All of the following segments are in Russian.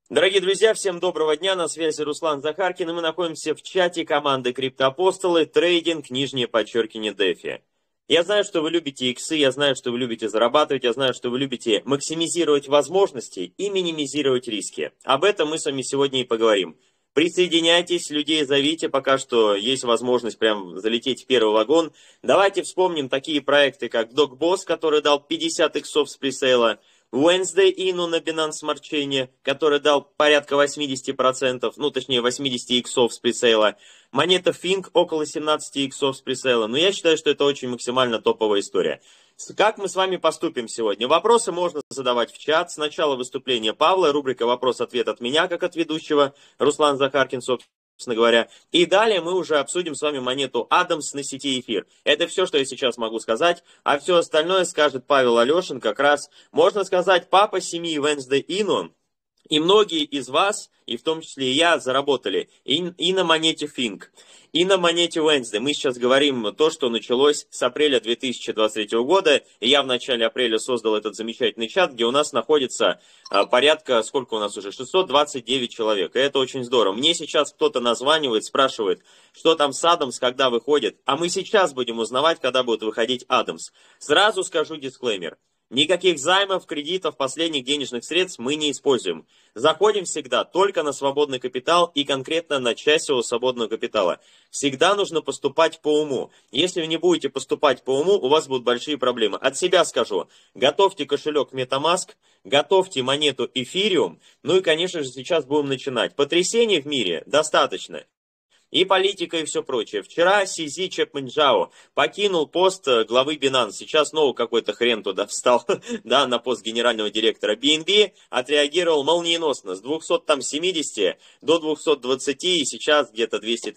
Дорогие друзья, всем доброго дня, на связи Руслан Захаркин, и мы находимся в чате команды Криптоапостолы, трейдинг, нижнее подчеркивание, DeFi. Я знаю, что вы любите иксы, я знаю, что вы любите зарабатывать, я знаю, что вы любите максимизировать возможности и минимизировать риски. Об этом мы с вами сегодня и поговорим. Присоединяйтесь, людей зовите, пока что есть возможность прям залететь в первый вагон. Давайте вспомним такие проекты, как DocBoss, который дал 50 иксов с пресейла, Wednesday Inu на Binance Smart Chain, который дал порядка 80%, ну точнее 80 иксов с пресейла. Монета Fink около 17 иксов с пресейла. Но я считаю, что это очень максимально топовая история. Как мы с вами поступим сегодня? Вопросы можно задавать в чат. Сначала выступление Павла, рубрика «Вопрос-ответ» от меня, как от ведущего, Руслан Захаркин, собственно говоря. И далее мы уже обсудим с вами монету Адамс на сети эфир. Это все, что я сейчас могу сказать. А все остальное скажет Павел Алешин, как раз, можно сказать, папа семьи Wednesday Inu. И многие из вас, и в том числе и я, заработали и на монете Fink, и на монете Wednesday. Мы сейчас говорим то, что началось с апреля 2023 года. И я в начале апреля создал этот замечательный чат, где у нас находится порядка, сколько у нас уже, 629 человек. И это очень здорово. Мне сейчас кто-то названивает, спрашивает, что там с Адамс, когда выходит. А мы сейчас будем узнавать, когда будет выходить Адамс. Сразу скажу дисклеймер. Никаких займов, кредитов, последних денежных средств мы не используем. Заходим всегда только на свободный капитал и конкретно на часть его свободного капитала. Всегда нужно поступать по уму. Если вы не будете поступать по уму, у вас будут большие проблемы. От себя скажу, готовьте кошелек MetaMask, готовьте монету Ethereum, ну и, конечно же, сейчас будем начинать. Потрясений в мире достаточно. И политика, и все прочее. Вчера Сизи Чепминджао покинул пост главы Binance. Сейчас снова какой-то хрен туда встал, да, на пост генерального директора BNB. Отреагировал молниеносно с 270 до 220, и сейчас где-то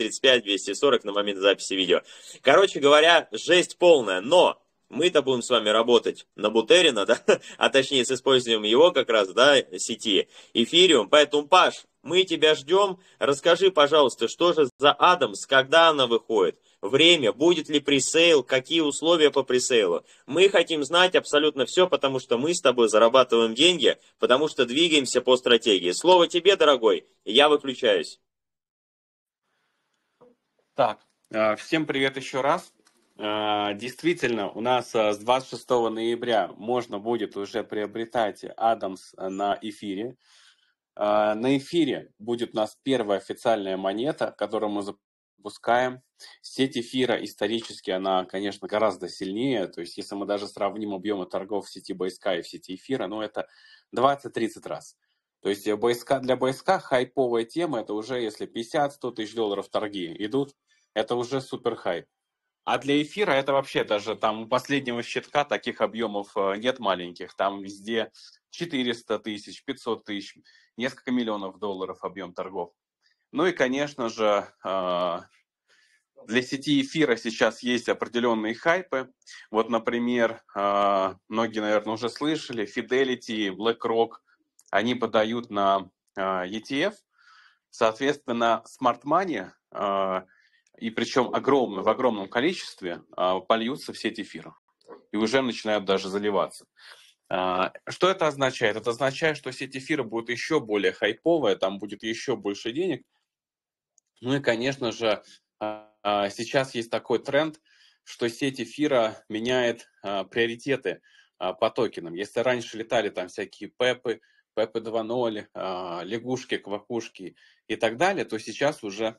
235-240 на момент записи видео. Короче говоря, жесть полная, но... Мы-то будем с вами работать на Бутерина, да, а точнее с использованием его как раз, да, сети Ethereum. Поэтому, Паш, мы тебя ждем. Расскажи, пожалуйста, что же за Адамс, когда она выходит, время, будет ли пресейл, какие условия по пресейлу. Мы хотим знать абсолютно все, потому что мы с тобой зарабатываем деньги, потому что двигаемся по стратегии. Слово тебе, дорогой, я выключаюсь. Так, всем привет еще раз. Действительно, у нас с 26 ноября можно будет уже приобретать Адамс на эфире. На эфире будет у нас первая официальная монета, которую мы запускаем. Сеть эфира исторически, она, конечно, гораздо сильнее. То есть, если мы даже сравним объемы торгов в сети БСК и в сети эфира, ну, это 20-30 раз. То есть, для БСК хайповая тема, это уже если 50-100 тысяч долларов торги идут, это уже супер хайп. А для эфира это вообще даже там у последнего щитка таких объемов нет маленьких. Там везде 400 тысяч, 500 тысяч, несколько миллионов долларов объем торгов. Ну и, конечно же, для сети эфира сейчас есть определенные хайпы. Вот, например, многие, наверное, уже слышали, Fidelity, BlackRock, они подают на ETF. Соответственно, Smart Money, и причем в огромном количестве, польются в сеть эфира. И уже начинают даже заливаться. Что это означает? Это означает, что сеть эфира будет еще более хайповая, там будет еще больше денег. Ну и, конечно же, сейчас есть такой тренд, что сеть эфира меняет приоритеты по токенам. Если раньше летали там всякие Пепы 2.0, лягушки, квакушки и так далее, то сейчас уже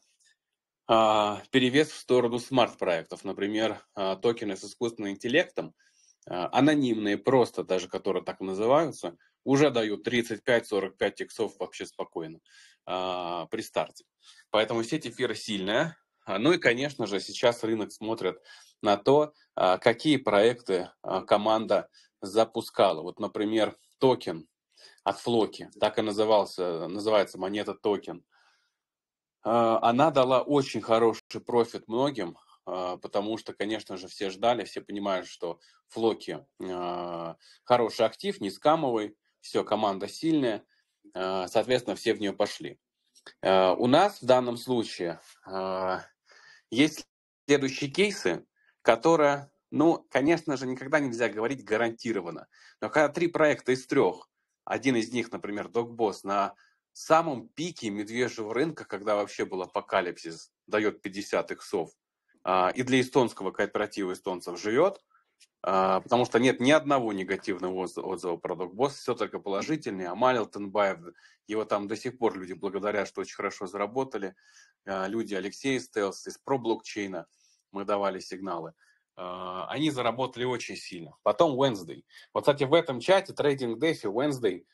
перевес в сторону смарт-проектов. Например, токены с искусственным интеллектом, анонимные, просто даже которые так называются, уже дают 35-45 иксов вообще спокойно при старте. Поэтому сеть эфира сильная. Ну и, конечно же, сейчас рынок смотрит на то, какие проекты команда запускала. Вот, например, токен от Флоки, так и называется монета токен. Она дала очень хороший профит многим, потому что, конечно же, все ждали, все понимают, что Флоки хороший актив, не скамовый, все, команда сильная, соответственно, все в нее пошли. У нас в данном случае есть следующие кейсы, которые, ну, конечно же, никогда нельзя говорить гарантированно, но когда 3 проекта из 3, один из них, например, DocBoss на в самом пике медвежьего рынка, когда вообще был апокалипсис, дает 50 иксов, и для эстонского кооператива эстонцев живет, потому что нет ни одного негативного отзыва про Докбосс, все только положительные. Амаль Тенбаев, его там до сих пор люди благодарят, что очень хорошо заработали. Люди Алексей Стелс из ProBlockchain, мы давали сигналы. Они заработали очень сильно. Потом Wednesday. Вот, кстати, в этом чате Trading DeFi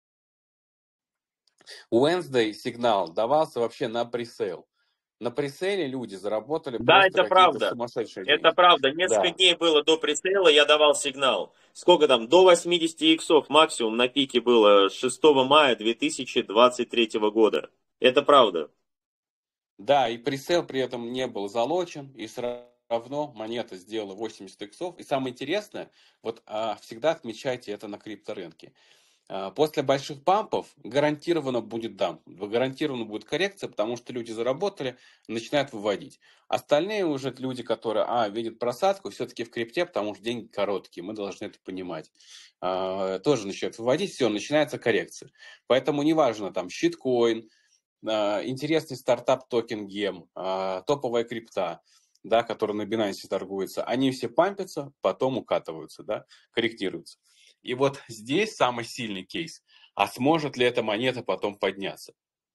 Wednesday сигнал давался вообще на пресейл. На пресейле люди заработали Да, просто это какие-то правда. сумасшедшие Это деньги. правда. Несколько Да. дней было до пресейла, я давал сигнал. Сколько там? До 80 иксов максимум на пике было 6 мая 2023 года. Это правда. Да, и пресейл при этом не был залочен, и все равно монета сделала 80 иксов. И самое интересное, вот всегда отмечайте это на крипторынке. После больших пампов гарантированно будет дамп, гарантированно будет коррекция, потому что люди заработали, начинают выводить. Остальные уже люди, которые видят просадку, все-таки в крипте, потому что деньги короткие, мы должны это понимать, тоже начинают выводить, все, начинается коррекция. Поэтому неважно, там, щиткоин, интересный стартап токен Гем, топовая крипта, да, которая на Binance торгуется, они все пампятся, потом укатываются, да, корректируются. И вот здесь самый сильный кейс. А сможет ли эта монета потом подняться?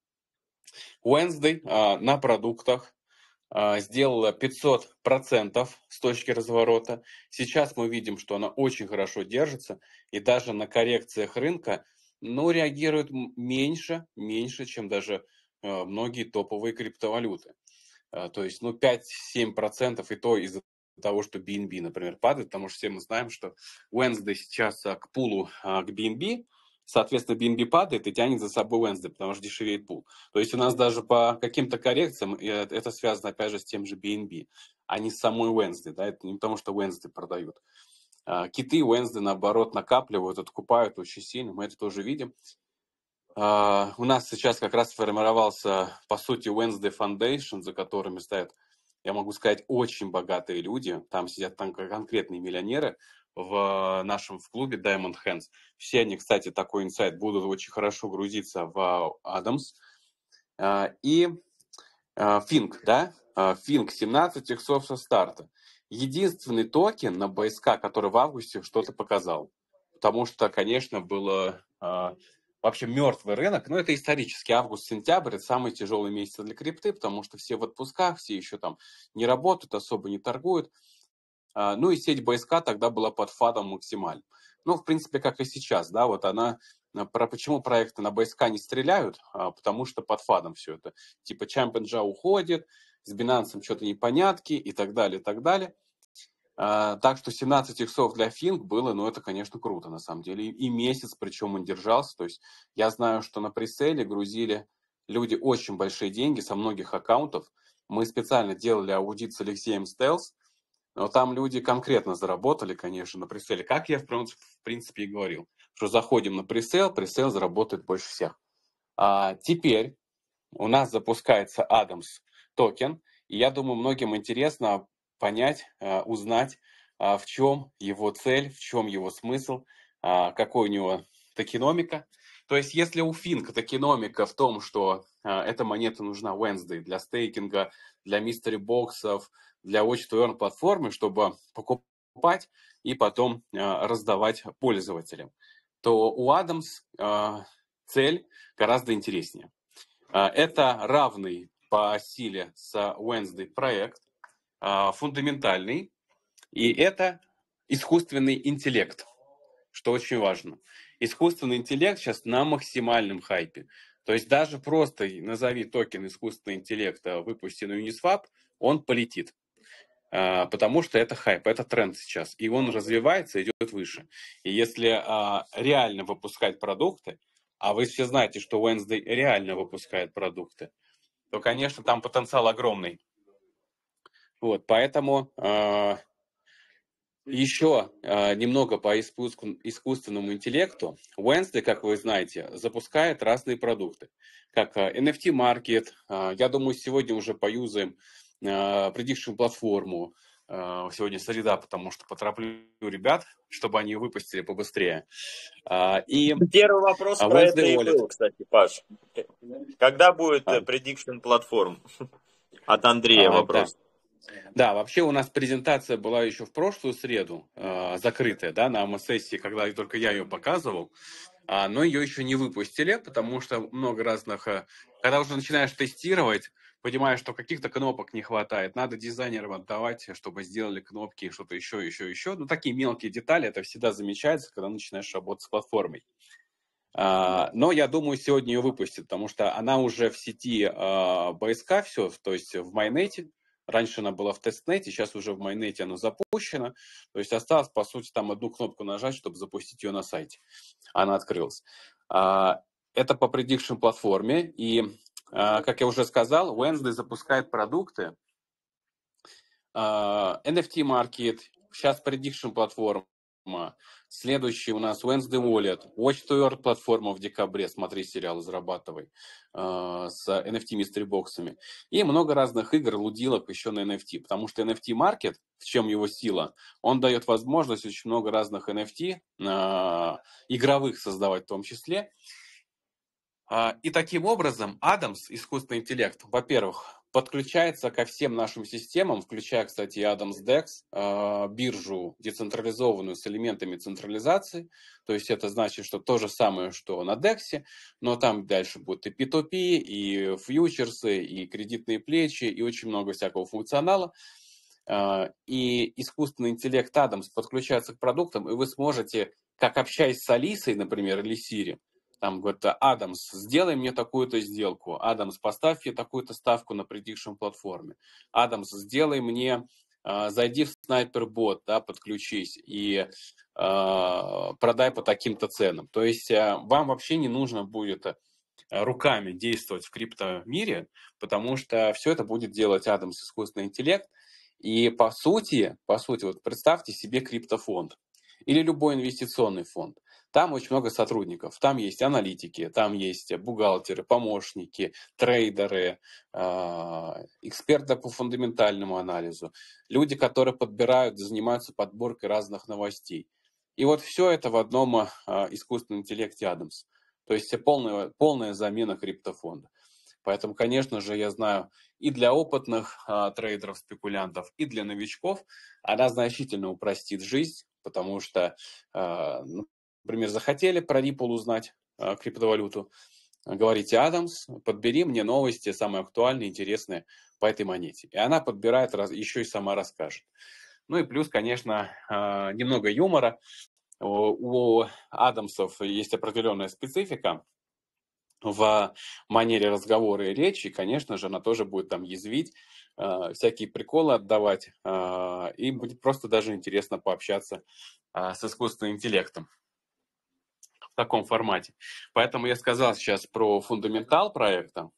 Wednesday на продуктах сделала 500% с точки разворота. Сейчас мы видим, что она очень хорошо держится. И даже на коррекциях рынка реагирует меньше, чем даже многие топовые криптовалюты. То есть 5-7% и то из-за того, что BNB, например, падает, потому что все мы знаем, что Wednesday сейчас к пулу, к BNB, соответственно, BNB падает и тянет за собой Wednesday, потому что дешевеет пул. То есть у нас даже по каким-то коррекциям это связано, опять же, с тем же BNB, а не с самой Wednesday. Да? Это не потому, что Wednesday продают. Киты Wednesday, наоборот, накапливают, откупают очень сильно, мы это тоже видим. У нас сейчас как раз сформировался, по сути, Wednesday Foundation, за которыми стоят, я могу сказать, очень богатые люди. Там сидят конкретные миллионеры в нашем клубе Diamond Hands. Все они, кстати, такой инсайт, будут очень хорошо грузиться в Адамс. И Fink, да? Fink 17 иксов со старта. Единственный токен на БСК, который в августе что-то показал. Потому что, конечно, было вообще мертвый рынок. Но это исторически. Август-сентябрь – это самые тяжелые месяцы для крипты, потому что все в отпусках, все еще там не работают, особо не торгуют. И сеть БСК тогда была под фадом максимально. В принципе, как и сейчас, да, вот она... Почему проекты на БСК не стреляют? Потому что под фадом все это. Типа Чампенджа уходит, с Binance что-то непонятки и так далее, и так далее. Так что 17 иксов для Fink было, это, конечно, круто на самом деле. И месяц, причем он держался. То есть я знаю, что на преселе грузили люди очень большие деньги со многих аккаунтов. Мы специально делали аудит с Алексеем Стелс, но там люди конкретно заработали, конечно, на преселе. Как я, в принципе, и говорил, что заходим на пресейл заработает больше всех. Теперь у нас запускается Адамс токен, и я думаю, многим интересно понять, узнать, в чем его цель, в чем его смысл, какой у него токеномика. То есть, если у Fink токеномика в том, что эта монета нужна Wednesday для стейкинга, для мистери-боксов, для watch to earn платформы, чтобы покупать и потом раздавать пользователям, то у Адамс цель гораздо интереснее. Это равный по силе с Wednesday проект, фундаментальный, и это искусственный интеллект, что очень важно. Искусственный интеллект сейчас на максимальном хайпе. То есть даже просто назови токен искусственного интеллекта, выпусти на Uniswap, он полетит. Потому что это хайп, это тренд сейчас. И он развивается, идет выше. И если реально выпускать продукты, а вы все знаете, что Wednesday реально выпускает продукты, то, конечно, там потенциал огромный. Поэтому еще немного по искусственному интеллекту. Wednesday, как вы знаете, запускает разные продукты, как NFT Market. Я думаю, сегодня уже поюзаем prediction платформу. Сегодня среда, потому что потороплю ребят, чтобы они выпустили побыстрее. И Первый вопрос про это Wednesday и Wallet. был, кстати, Паш. Когда будет prediction платформ? От Андрея Да. вопрос. Да, вообще у нас презентация была еще в прошлую среду, закрытая, да, на АМА-сессии, когда только я ее показывал, но ее еще не выпустили, потому что много разных... Когда уже начинаешь тестировать, понимаешь, что каких-то кнопок не хватает, надо дизайнерам отдавать, чтобы сделали кнопки, что-то еще. Ну, такие мелкие детали, это всегда замечается, когда начинаешь работать с платформой. Но я думаю, сегодня ее выпустят, потому что она уже в сети БСК все, то есть в майонете. Раньше она была в тестнете, сейчас уже в майонете она запущена. То есть осталось, по сути, там одну кнопку нажать, чтобы запустить ее на сайте. Она открылась. Это по prediction платформе. И, как я уже сказал, Wednesday запускает продукты. NFT Market, сейчас prediction платформа. Следующий у нас Wednesday Wallet, Watchtower платформа в декабре, смотри сериал, зарабатывай, с NFT Mystery боксами. И много разных игр, лудилок еще на NFT, потому что NFT Market, в чем его сила, он дает возможность очень много разных NFT, игровых создавать в том числе. И таким образом Адамс, искусственный интеллект, во-первых, подключается ко всем нашим системам, включая, кстати, и Адамс DEX, биржу децентрализованную с элементами централизации. То есть это значит, что то же самое, что на DEX, но там дальше будут и P2P, и фьючерсы, и кредитные плечи, и очень много всякого функционала. И искусственный интеллект Адамс подключается к продуктам, и вы сможете, как общаясь с Алисой, например, или Сири, там говорит: Адамс, сделай мне такую-то сделку. Адамс, поставь мне такую-то ставку на prediction платформе. Адамс, сделай мне, зайди в снайпер-бот, да, подключись и продай по таким-то ценам. То есть вам вообще не нужно будет руками действовать в криптомире, потому что все это будет делать Адамс, искусственный интеллект. И по сути, вот представьте себе криптофонд или любой инвестиционный фонд. Там очень много сотрудников. Там есть аналитики, там есть бухгалтеры, помощники, трейдеры, эксперты по фундаментальному анализу, люди, которые подбирают, занимаются подборкой разных новостей. И вот все это в одном искусственном интеллекте Адамс. То есть полная замена криптофонда. Поэтому, конечно же, я знаю, и для опытных трейдеров, спекулянтов, и для новичков она значительно упростит жизнь, потому что, например, захотели про Ripple узнать криптовалюту, говорите: Адамс, подбери мне новости, самые актуальные, интересные по этой монете. И она подбирает, еще и сама расскажет. Ну и плюс, конечно, немного юмора. У Адамсов есть определенная специфика в манере разговора и речи, конечно же, она тоже будет там язвить, всякие приколы отдавать, и будет просто даже интересно пообщаться с искусственным интеллектом в таком формате. Поэтому я сказал сейчас про фундаментал проекта.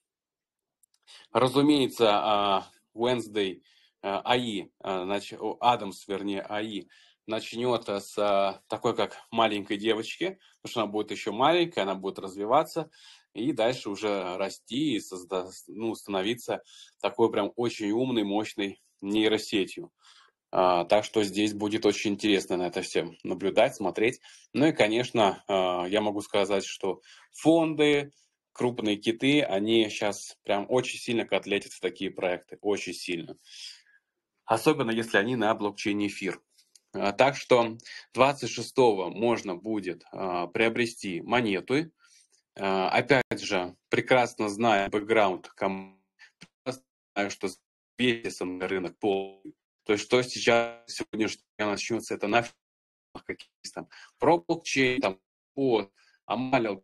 Разумеется, Wednesday AI, Адамс, вернее, AI, начнет с такой, как маленькой девочки, потому что она будет еще маленькая, она будет развиваться, и дальше уже расти и становиться такой прям очень умной, мощной нейросетью. Так что здесь будет очень интересно на это все наблюдать, смотреть. Ну и, конечно, я могу сказать, что фонды, крупные киты, они сейчас прям очень сильно котлетят в такие проекты, очень сильно. Особенно, если они на блокчейне эфир. Так что 26-го можно будет приобрести монеты. Опять же, прекрасно зная бэкграунд, знаю, что с весом на рынок полный. То есть, что сейчас сегодняшний начнется, это на какие-то там про блокчейн, там по Амалил,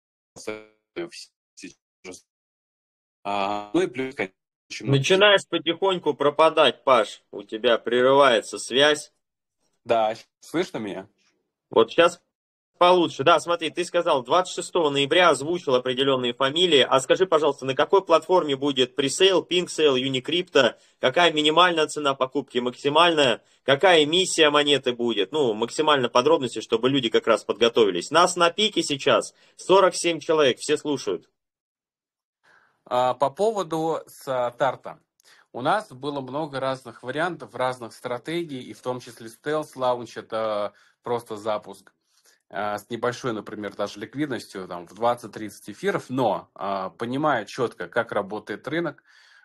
ну и плюс, конечно, очень много. Начинаешь потихоньку пропадать, Паш. У тебя прерывается связь. Да, слышно меня? Вот сейчас получше. Да, смотри, ты сказал, 26 ноября озвучил определенные фамилии. А скажи, пожалуйста, на какой платформе будет пресейл, PinkSale, Unicrypto? Какая минимальная цена покупки, максимальная? Какая эмиссия монеты будет? Ну, максимально подробности, чтобы люди как раз подготовились. Нас на пике сейчас 47 человек, все слушают. По поводу старта. У нас было много разных вариантов, разных стратегий, и в том числе стелс-лаунч, это просто запуск с небольшой, например, даже ликвидностью, там, в 20-30 эфиров, но понимая четко, как работает рынок,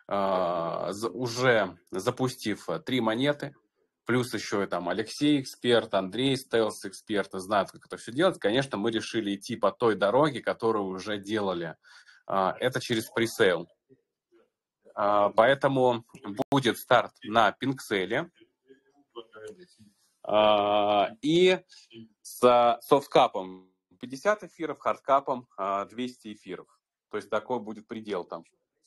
уже запустив 3 монеты, плюс еще там Алексей эксперт, Андрей стелс эксперт, знают, как это все делать, конечно, мы решили идти по той дороге, которую уже делали. Это через пресейл. Поэтому будет старт на Пинкселе. И с софткапом 50 эфиров, хардкапом 200 эфиров. То есть такой будет предел там.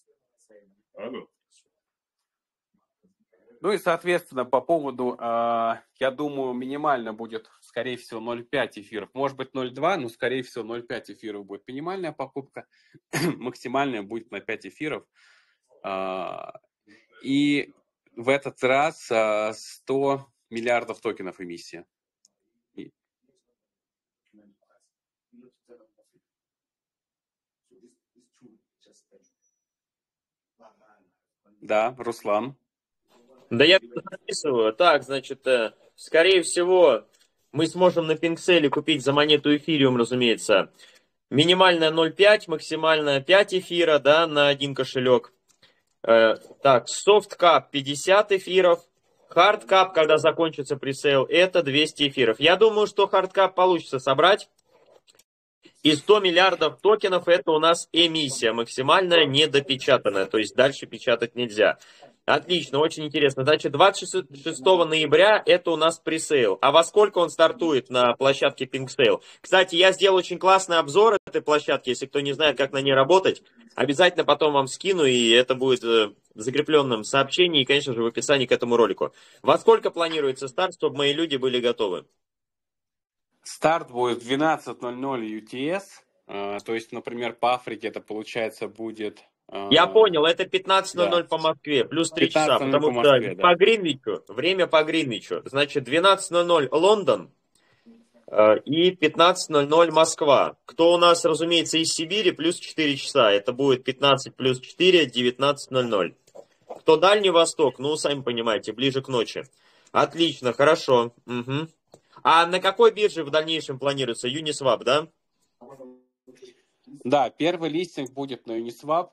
Ну и, соответственно, по поводу, я думаю, минимально будет, скорее всего, 0,5 эфиров. Может быть, 0,2, но, скорее всего, 0,5 эфиров будет минимальная покупка. Максимальная будет на 5 эфиров. И в этот раз 100 миллиардов токенов эмиссия. Да, Руслан. Да я записываю. Так, значит, скорее всего, мы сможем на Пинкселе купить за монету эфириум, разумеется, минимальная 0,5, максимальная 5 эфира, да, на один кошелек. Так, софткап 50 эфиров. Хардкап, когда закончится пресейл, это 200 эфиров. Я думаю, что хардкап получится собрать. И 100 миллиардов токенов это у нас эмиссия максимальная, недопечатанная. То есть дальше печатать нельзя. Отлично, очень интересно. Значит, 26 ноября это у нас пресейл. А во сколько он стартует на площадке PinkSale? Кстати, я сделал очень классный обзор этой площадки. Если кто не знает, как на ней работать, обязательно потом вам скину, и это будет в закрепленном сообщении и, конечно же, в описании к этому ролику. Во сколько планируется старт, чтобы мои люди были готовы? Старт будет в 12:00 UTS. То есть, например, по Африке это, получается, будет... Я понял, это 15:00 Да. по Москве, плюс 3 часа, 15:00 потому по что Москве, да. по Гринвичу, время по Гринвичу, значит 12:00 Лондон и 15:00 Москва. Кто у нас, разумеется, из Сибири, плюс 4 часа, это будет 15 плюс 4, 19:00. Кто Дальний Восток, ну, сами понимаете, ближе к ночи. Отлично, хорошо. Угу. А на какой бирже в дальнейшем планируется? Uniswap, да? Да, первый листинг будет на Uniswap,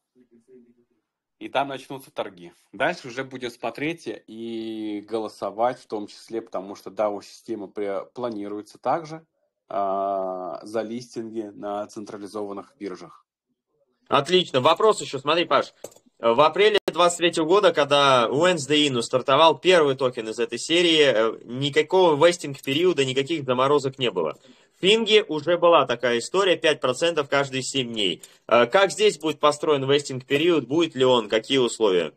и там начнутся торги. Дальше уже будем смотреть и голосовать в том числе, потому что DAO-система планируется также за листинги на централизованных биржах. Отлично. Вопрос еще, смотри, Паш. В апреле 2023 года, когда Wednesday Inu стартовал первый токен из этой серии, никакого вестинг-периода, никаких заморозок не было. В Финге уже была такая история, 5% каждые 7 дней. Как здесь будет построен вестинг-период, будет ли он, какие условия?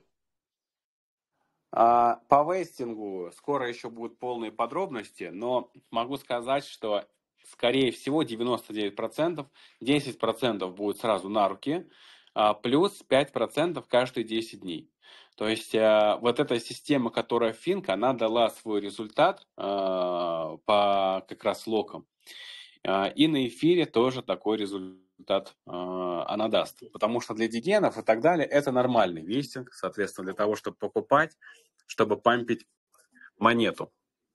По вестингу скоро еще будут полные подробности, но могу сказать, что скорее всего 99%, 10% будет сразу на руки, плюс 5% каждые 10 дней. То есть вот эта система, которая Финк, она дала свой результат по как раз локам. И на эфире тоже такой результат она даст. Потому что для дигенов и так далее это нормальный вестинг, соответственно, для того, чтобы покупать, чтобы пампить монету.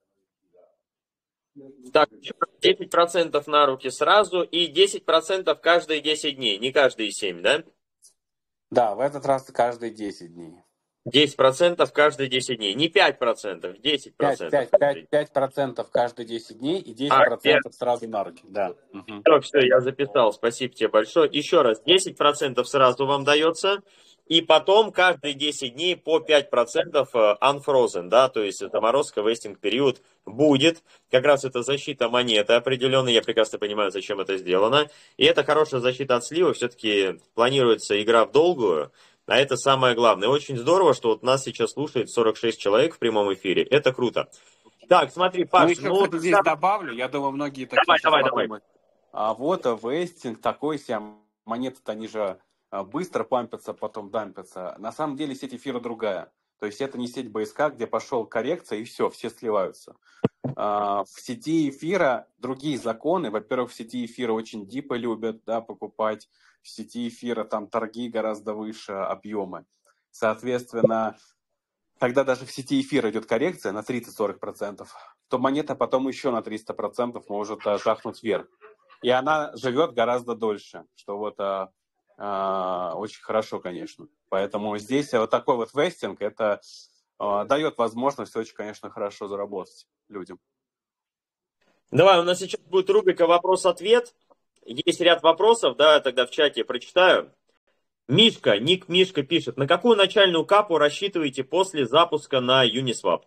Так, 10% на руки сразу и 10% каждые 10 дней, не каждые 7, да? Да, в этот раз каждые 10 дней. 10% каждые 10 дней, не 5%, 10%. 5% каждые 10 дней и 10% сразу на руки. Да. Все, я записал, спасибо тебе большое. Еще раз, 10% сразу вам дается, и потом каждые 10 дней по 5% unfrozen, да, то есть заморозка, вестинг период будет. Как раз это защита монеты определенной, я прекрасно понимаю, зачем это сделано. И это хорошая защита от слива, все-таки планируется игра в долгую. А это самое главное. Очень здорово, что вот нас сейчас слушает 46 человек в прямом эфире. Это круто. Так, смотри, Паш, еще, кстати, здесь добавлю. Я думаю, многие такие давай. А вот вестинг такой себе, монеты-то они же быстро пампятся, потом дампятся. На самом деле сеть эфира другая. То есть это не сеть БСК, где пошел коррекция и все сливаются. В сети эфира другие законы. Во-первых, в сети эфира очень дипы любят, да, покупать. В сети эфира там торги гораздо выше, объемы. Соответственно, когда даже в сети эфира идет коррекция на 30-40%, то монета потом еще на 300% может жахнуть вверх. И она живет гораздо дольше, что вот очень хорошо, конечно. Поэтому здесь вот такой вот вестинг, это дает возможность очень, конечно, хорошо заработать людям. Давай, у нас сейчас будет рубрика «Вопрос-ответ». Есть ряд вопросов, да, тогда в чате прочитаю. Мишка, ник Мишка пишет, на какую начальную капу рассчитываете после запуска на Uniswap?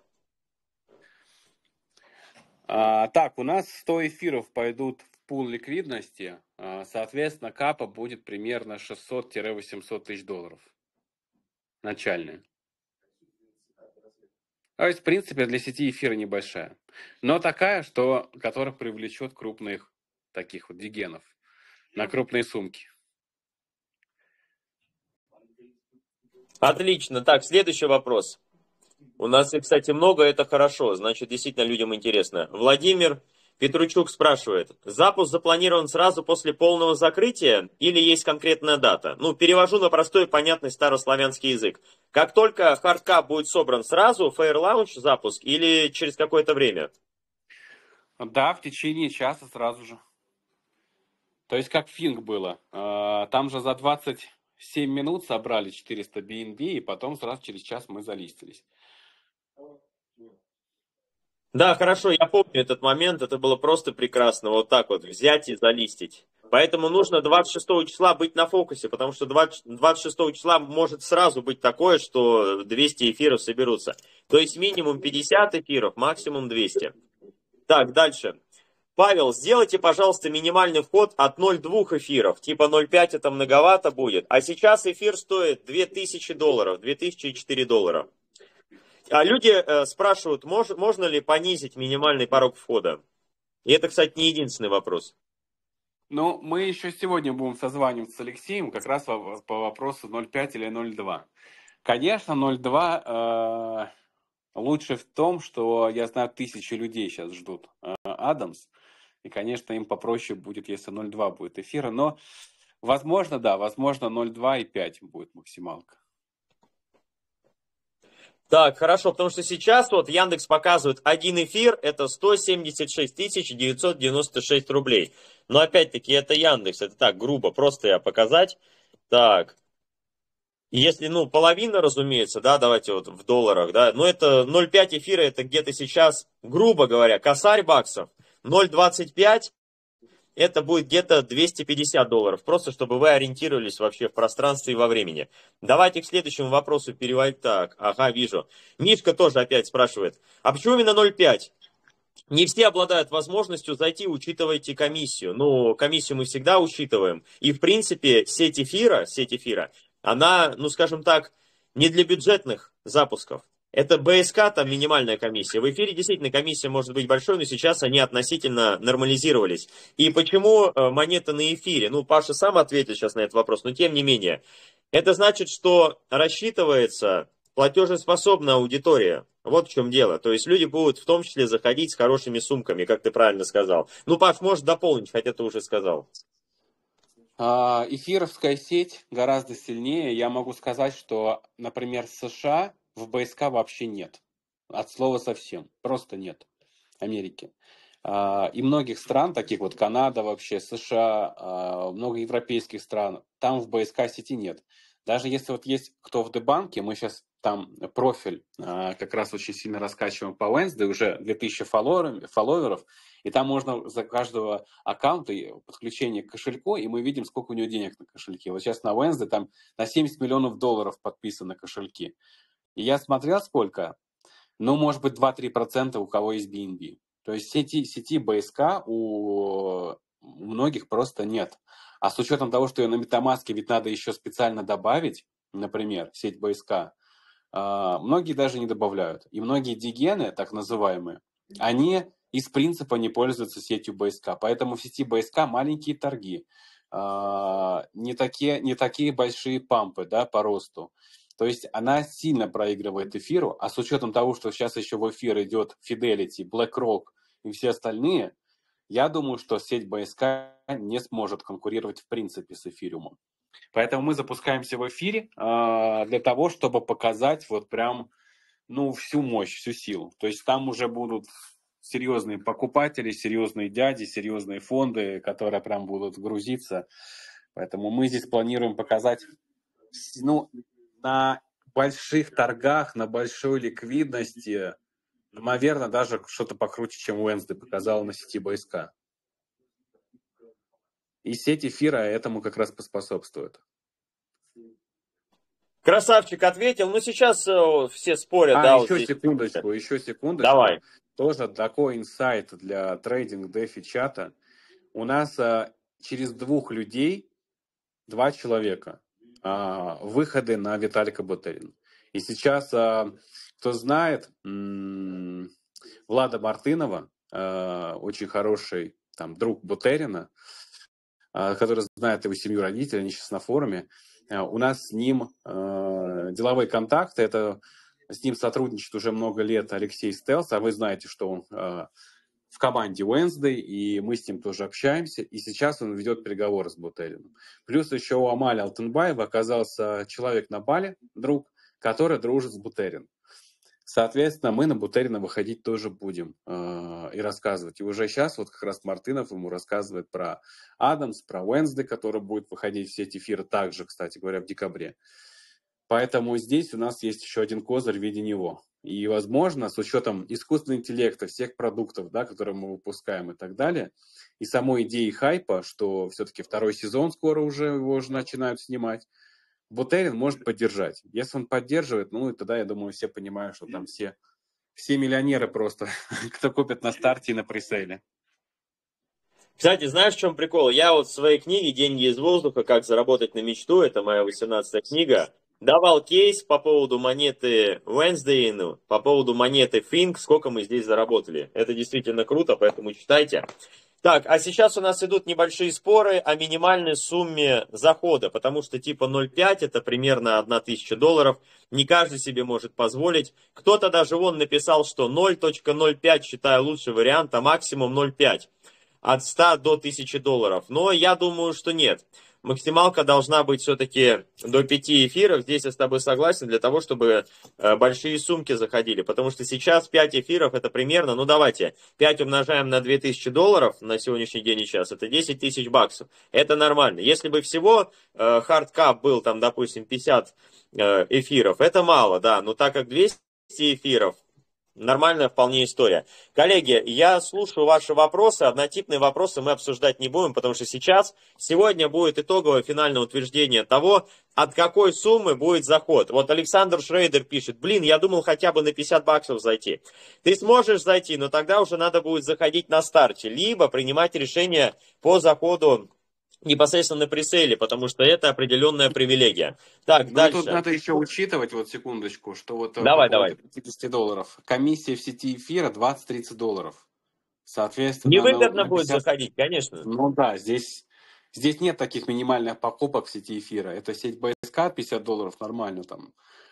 Так, у нас 100 эфиров пойдут в пул ликвидности, соответственно, капа будет примерно 600-800 тысяч долларов. Начальная. То есть, в принципе, для сети эфира небольшая. Но такая, которая привлечет крупных таких вот дигенов на крупные сумки. Отлично. Так, следующий вопрос. У нас их, кстати, много, это хорошо. Значит, действительно людям интересно. Владимир Петручук спрашивает. Запуск запланирован сразу после полного закрытия или есть конкретная дата? Ну, перевожу на простой, понятный старославянский язык. Как только хардкап будет собран сразу, Fair Launch запуск или через какое-то время? Да, в течение часа сразу же. То есть, как Финг было. Там же за 27 минут собрали 400 BNB, и потом сразу через час мы залистились. Да, хорошо, я помню этот момент, это было просто прекрасно, вот так вот взять и залистить. Поэтому нужно 26 числа быть на фокусе, потому что 26 числа может сразу быть такое, что 200 эфиров соберутся. То есть минимум 50 эфиров, максимум 200. Так, дальше. Павел, сделайте, пожалуйста, минимальный вход от 0,2 эфиров. Типа 0,5 это многовато будет. А сейчас эфир стоит $2000, 2004 доллара. А люди спрашивают, можно ли понизить минимальный порог входа. И это, кстати, не единственный вопрос. Ну, мы еще сегодня будем созваниваться с Алексеем как раз по вопросу 0,5 или 0,2. Конечно, 0,2 лучше в том, что я знаю, 1000 людей сейчас ждут Адамс. И, конечно, им попроще будет, если 0,2 будет эфира. Но, возможно, да, возможно, 0,2 и 5 будет максималка. Так, хорошо, потому что сейчас вот Яндекс показывает один эфир, это 176 996 рублей. Но опять-таки это Яндекс, это так, грубо, просто я показать. Так, если, ну, половина, разумеется, да, давайте вот в долларах, да, но это 0,5 эфира, это где-то сейчас, грубо говоря, косарь баксов, 0,25 это будет где-то 250 долларов, просто чтобы вы ориентировались вообще в пространстве и во времени. Давайте к следующему вопросу переводить. Так, ага, вижу. Мишка тоже опять спрашивает, а почему именно 0,5? Не все обладают возможностью зайти, учитывайте комиссию. Ну, комиссию мы всегда учитываем. И, в принципе, сеть эфира, она, ну, скажем так, не для бюджетных запусков. Это БСК, там минимальная комиссия. В эфире действительно комиссия может быть большой, но сейчас они относительно нормализировались. И почему монета на эфире? Ну, Паша сам ответит сейчас на этот вопрос, но тем не менее. Это значит, что рассчитывается платежеспособная аудитория. Вот в чем дело. То есть люди будут в том числе заходить с хорошими сумками, как ты правильно сказал. Ну, Паш, можешь дополнить, хотя ты уже сказал. Эфировская сеть гораздо сильнее. Я могу сказать, что, например, в США в БСК вообще нет. От слова совсем. Просто нет. Америки. И многих стран, таких вот Канада вообще, США, много европейских стран, там в БСК сети нет. Даже если вот есть кто в Дебанке, мы сейчас там профиль как раз очень сильно раскачиваем по Wednesday, уже 2000 фолловеров, и там можно за каждого аккаунта подключение к кошельку, и мы видим, сколько у него денег на кошельке. Вот сейчас на Wednesday там на 70 миллионов долларов подписаны кошельки. И я смотрел сколько, ну, может быть, 2-3% у кого есть BNB. То есть сети БСК у многих просто нет. А с учетом того, что ее на MetaMask ведь надо еще специально добавить, например, сеть БСК, многие даже не добавляют. И многие дигены, так называемые, они из принципа не пользуются сетью БСК. Поэтому в сети БСК маленькие торги, не такие большие пампы, да, по росту. То есть она сильно проигрывает эфиру, а с учетом того, что сейчас еще в эфир идет Fidelity, BlackRock и все остальные, я думаю, что сеть БСК не сможет конкурировать в принципе с эфириумом. Поэтому мы запускаемся в эфире для того, чтобы показать вот прям, ну, всю мощь, всю силу. То есть там уже будут серьезные покупатели, серьезные дяди, серьезные фонды, которые прям будут грузиться. Поэтому мы здесь планируем показать, ну, на больших торгах, на большой ликвидности, наверное, даже что-то покруче, чем Wednesday показала на сети БСК. И сеть эфира этому как раз поспособствует. Красавчик ответил. Ну, сейчас все спорят, да, вот Еще здесь. секундочку. Давай. Тоже такой инсайт для трейдинг дефи чата. У нас через 2 людей, 2 человека, выходы на Виталика Бутерина. И сейчас, кто знает, Влада Мартынова, очень хороший там, друг Бутерина, который знает его семью, родителей, они сейчас на форуме. У нас с ним деловые контакты, это с ним сотрудничает уже много лет Алексей Стелс, а вы знаете, что он в команде Wednesday, и мы с ним тоже общаемся, и сейчас он ведет переговоры с Бутерином. Плюс еще у Амали Алтынбаева оказался человек на Бали, друг, который дружит с Бутерином. Соответственно, мы на Бутерина выходить тоже будем и рассказывать. И уже сейчас вот как раз Мартынов ему рассказывает про Адамс, про Wednesday, который будет выходить в сеть эфира также, кстати говоря, в декабре. Поэтому здесь у нас есть еще один козырь в виде него. И, возможно, с учетом искусственного интеллекта, всех продуктов, да, которые мы выпускаем и так далее, и самой идеи хайпа, что все-таки 2-й сезон скоро уже его уже начинают снимать, Бутерин может поддержать. Если он поддерживает, ну, и тогда, я думаю, все понимают, что там все миллионеры просто, кто купит на старте и на пресейле. Кстати, знаешь, в чем прикол? Я вот в своей книге «Деньги из воздуха. Как заработать на мечту», это моя 18-я книга, давал кейс по поводу монеты Wednesday, ну, по поводу монеты Fink, сколько мы здесь заработали. Это действительно круто, поэтому читайте. Так, а сейчас у нас идут небольшие споры о минимальной сумме захода, потому что типа 0,5 это примерно $1000. Не каждый себе может позволить. Кто-то даже вон написал, что 0.05 считаю лучший вариант, а максимум 0,5. От 100 до $1000. Но я думаю, что нет. Максималка должна быть все-таки до 5 эфиров. Здесь я с тобой согласен, для того, чтобы большие сумки заходили. Потому что сейчас 5 эфиров это примерно, ну давайте, 5 умножаем на $2000 на сегодняшний день и час, это 10 000 баксов. Это нормально. Если бы всего хардкап был там, допустим, 50 эфиров, это мало, да. Но так как 200 эфиров, нормальная вполне история. Коллеги, я слушаю ваши вопросы. Однотипные вопросы мы обсуждать не будем, потому что сегодня будет итоговое финальное утверждение того, от какой суммы будет заход. Вот Александр Шрейдер пишет: блин, я думал хотя бы на 50 баксов зайти. Ты сможешь зайти, но тогда уже надо будет заходить на старте, либо принимать решение по заходу непосредственно на пресейле, потому что это определенная привилегия. Так, дальше. Тут надо еще учитывать, вот секундочку, что вот давай. $50. Комиссия в сети эфира $20-30. Соответственно, невыгодно будет заходить, конечно. Ну да, здесь нет таких минимальных покупок в сети эфира. Это сеть БСК $50 нормально там.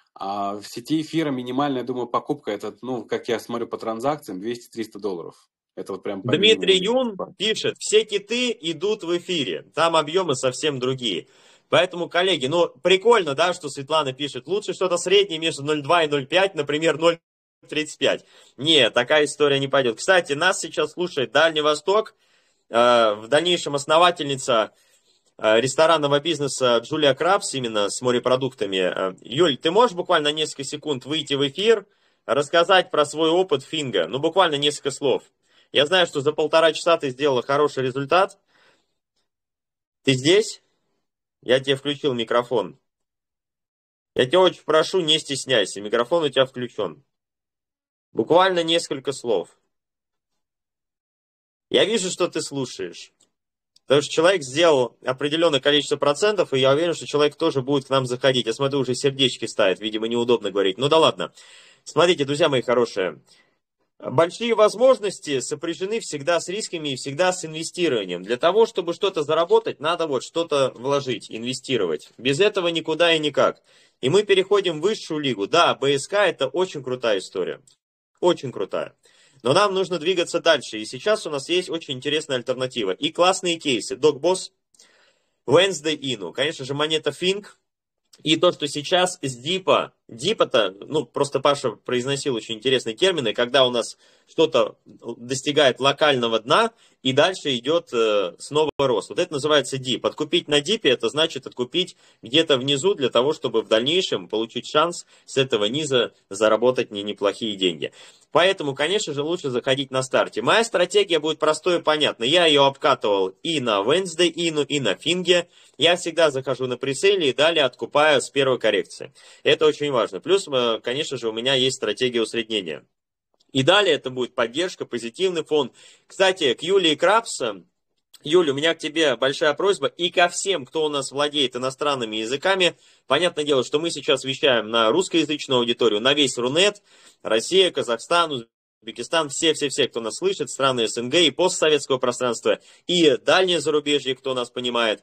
А в сети эфира минимальная, думаю, покупка, это, ну, как я смотрю по транзакциям, $200-300. Это вот прям Дмитрий Юн пишет: все киты идут в эфире, там объемы совсем другие. Поэтому, коллеги, ну, прикольно, да, что Светлана пишет, лучше что-то среднее между 0,2 и 0,5, например, 0,35. Нет, такая история не пойдет. Кстати, нас сейчас слушает Дальний Восток, в дальнейшем основательница ресторанного бизнеса Джулия Крабс, именно с морепродуктами. Юль, ты можешь буквально на несколько секунд выйти в эфир, рассказать про свой опыт финга? Ну, буквально несколько слов. Я знаю, что за 1,5 часа ты сделала хороший результат. Ты здесь? Я тебе включил микрофон. Я тебя очень прошу, не стесняйся. Микрофон у тебя включен. Буквально несколько слов. Я вижу, что ты слушаешь. Потому что человек сделал определенное количество процентов, и я уверен, что человек тоже будет к нам заходить. Я смотрю, уже сердечки ставит. Видимо, неудобно говорить. Ну да ладно. Смотрите, друзья мои хорошие. Большие возможности сопряжены всегда с рисками и всегда с инвестированием. Для того, чтобы что-то заработать, надо вот что-то вложить, инвестировать. Без этого никуда и никак. И мы переходим в высшую лигу. Да, БСК это очень крутая история. Очень крутая. Но нам нужно двигаться дальше. И сейчас у нас есть очень интересная альтернатива. И классные кейсы. Докбосс, Wednesday Inu. Конечно же, монета Fink. И то, что сейчас с дипа-то, ну, просто Паша произносил очень интересные термины, когда у нас что-то достигает локального дна, и дальше идет снова рост. Вот это называется дип. Откупить на дипе, это значит откупить где-то внизу, для того, чтобы в дальнейшем получить шанс с этого низа заработать неплохие деньги. Поэтому, конечно же, лучше заходить на старте. Моя стратегия будет простой и понятной. Я ее обкатывал и на Wednesday Inu, и на Финге. Я всегда захожу на пресейле и далее откупаю с первой коррекции. Это очень важно. Плюс, конечно же, у меня есть стратегия усреднения. И далее это будет поддержка, позитивный фон. Кстати, к Юлии Крабс. Юля, у меня к тебе большая просьба и ко всем, кто у нас владеет иностранными языками. Понятное дело, что мы сейчас вещаем на русскоязычную аудиторию, на весь Рунет, Россия, Казахстан, Узбекистан, все-все-все, кто нас слышит, страны СНГ и постсоветского пространства, и дальнее зарубежье, кто нас понимает.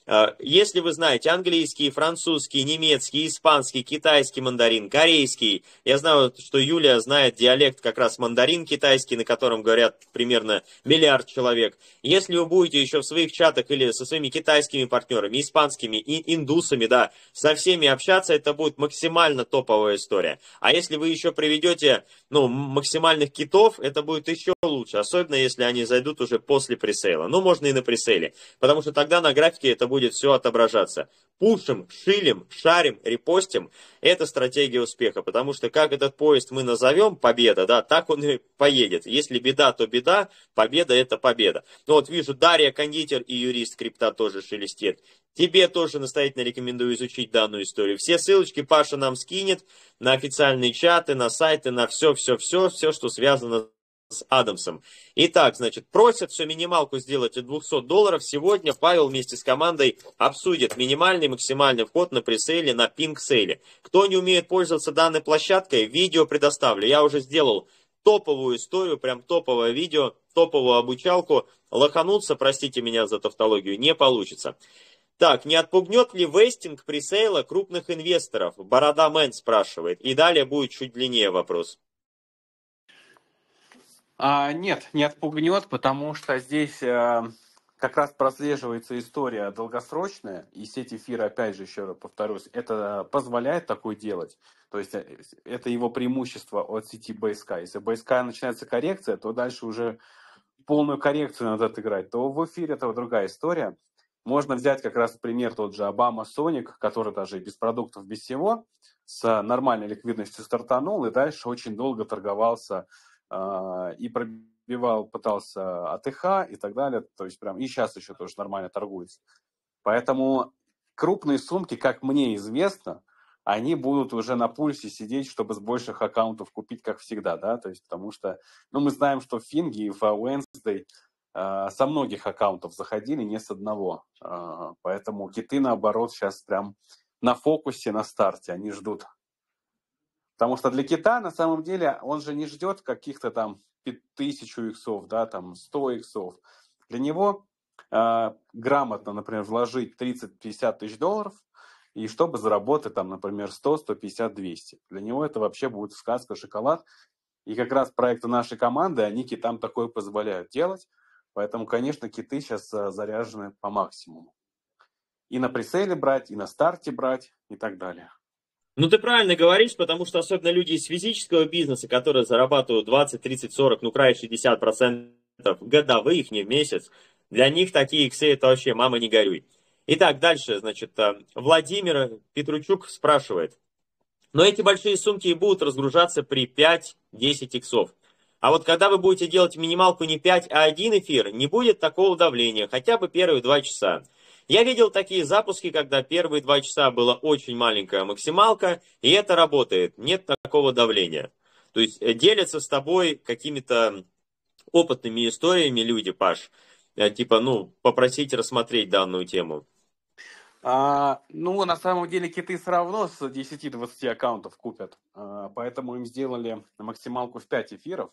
Если вы знаете английский, французский, немецкий, испанский, китайский мандарин, корейский, я знаю, что Юлия знает диалект как раз мандарин китайский, на котором говорят примерно миллиард человек. Если вы будете еще в своих чатах или со своими китайскими партнерами, испанскими и индусами, да, со всеми общаться, это будет максимально топовая история. А если вы еще приведете, ну, максимальных китов, это будет еще лучше, особенно если они зайдут уже после пресейла. Ну, можно и на пресейле, потому что тогда на графике это будет все отображаться. Пушим, шилим, шарим, репостим. Это стратегия успеха, потому что как этот поезд мы назовем победа, да, так он и поедет. Если беда, то беда, победа это победа. Ну вот вижу, Дарья, кондитер и юрист крипта тоже шелестит. Тебе тоже настоятельно рекомендую изучить данную историю. Все ссылочки Паша нам скинет на официальные чаты, на сайты, на все, что связано с Адамсом. Итак, значит, просят все минималку сделать от $200. Сегодня Павел вместе с командой обсудит минимальный и максимальный вход на пресейле, на пинг-сейле. Кто не умеет пользоваться данной площадкой, видео предоставлю. Я уже сделал топовую историю, прям топовое видео, топовую обучалку. Лохануться, простите меня за тавтологию, не получится. Так, не отпугнет ли вестинг пресейла крупных инвесторов? Борода Мэн спрашивает. И далее будет чуть длиннее вопрос. Нет, не отпугнет, потому что здесь как раз прослеживается история долгосрочная, и сеть эфира, опять же, еще раз повторюсь, это позволяет такое делать. То есть это его преимущество от сети BSK. Если BSK начинается коррекция, то дальше уже полную коррекцию надо отыграть. То в эфире это другая история. Можно взять как раз пример тот же Obama Sonic, который даже без продуктов, без всего, с нормальной ликвидностью стартанул и дальше очень долго торговался и пробивал, пытался АТХ и так далее. То есть прям и сейчас еще тоже нормально торгуется. Поэтому крупные сумки, как мне известно, они будут уже на пульсе сидеть, чтобы с больших аккаунтов купить, как всегда, да, то есть потому что, ну, мы знаем, что в Финге и в Wednesday со многих аккаунтов заходили, не с одного, поэтому киты, наоборот, сейчас прям на фокусе, на старте, они ждут. Потому что для кита, на самом деле, он же не ждет каких-то там 1000 иксов, да, там 100 иксов. Для него грамотно, например, вложить 30-50 тысяч долларов, и чтобы заработать там, например, 100, 150, 200. Для него это вообще будет сказка, шоколад. И как раз проекты нашей команды, они китам такое позволяют делать. Поэтому, конечно, киты сейчас заряжены по максимуму. И на пресейле брать, и на старте брать, и так далее. Ну, ты правильно говоришь, потому что особенно люди из физического бизнеса, которые зарабатывают 20, 30, 40, ну, край 60% годовых, не в месяц, для них такие иксы это вообще мама не горюй. Итак, дальше, значит, Владимир Петручук спрашивает. Но эти большие сумки и будут разгружаться при 5-10 иксов. А вот когда вы будете делать минималку не 5, а 1 эфир, не будет такого давления, хотя бы первые 2 часа. Я видел такие запуски, когда первые 2 часа была очень маленькая максималка, и это работает, нет такого давления. То есть делятся с тобой какими-то опытными историями люди, Паш, типа, ну, попросить рассмотреть данную тему. Ну, на самом деле, киты все равно с 10-20 аккаунтов купят, поэтому им сделали максималку в 5 эфиров.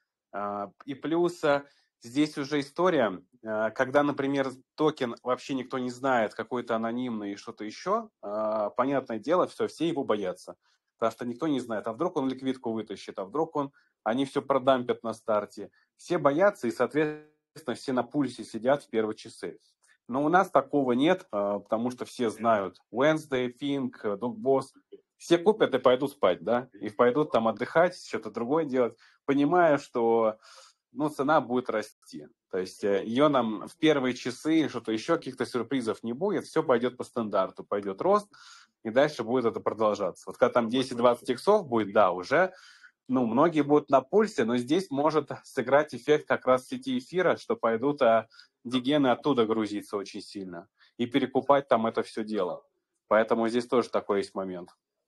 И плюс здесь уже история, когда, например, токен вообще никто не знает, какой-то анонимный и что-то еще, понятное дело, все его боятся. Потому что никто не знает, а вдруг он ликвидку вытащит, а вдруг они все продампят на старте. Все боятся, и, соответственно, все на пульсе сидят в первые часы. Но у нас такого нет, потому что все знают Wednesday, Fink, Dogboss. Все купят и пойдут спать, да? И пойдут там отдыхать, что-то другое делать, понимая, что цена будет расти. То есть ее нам в первые часы, что-то еще, каких-то сюрпризов не будет, все пойдет по стандарту, пойдет рост, и дальше будет это продолжаться. Вот когда там 10-20 иксов будет, да, уже, многие будут на пульсе, но здесь может сыграть эффект как раз сети эфира, что пойдут дигены оттуда грузиться очень сильно и перекупать там это все дело. Поэтому здесь тоже такой есть момент.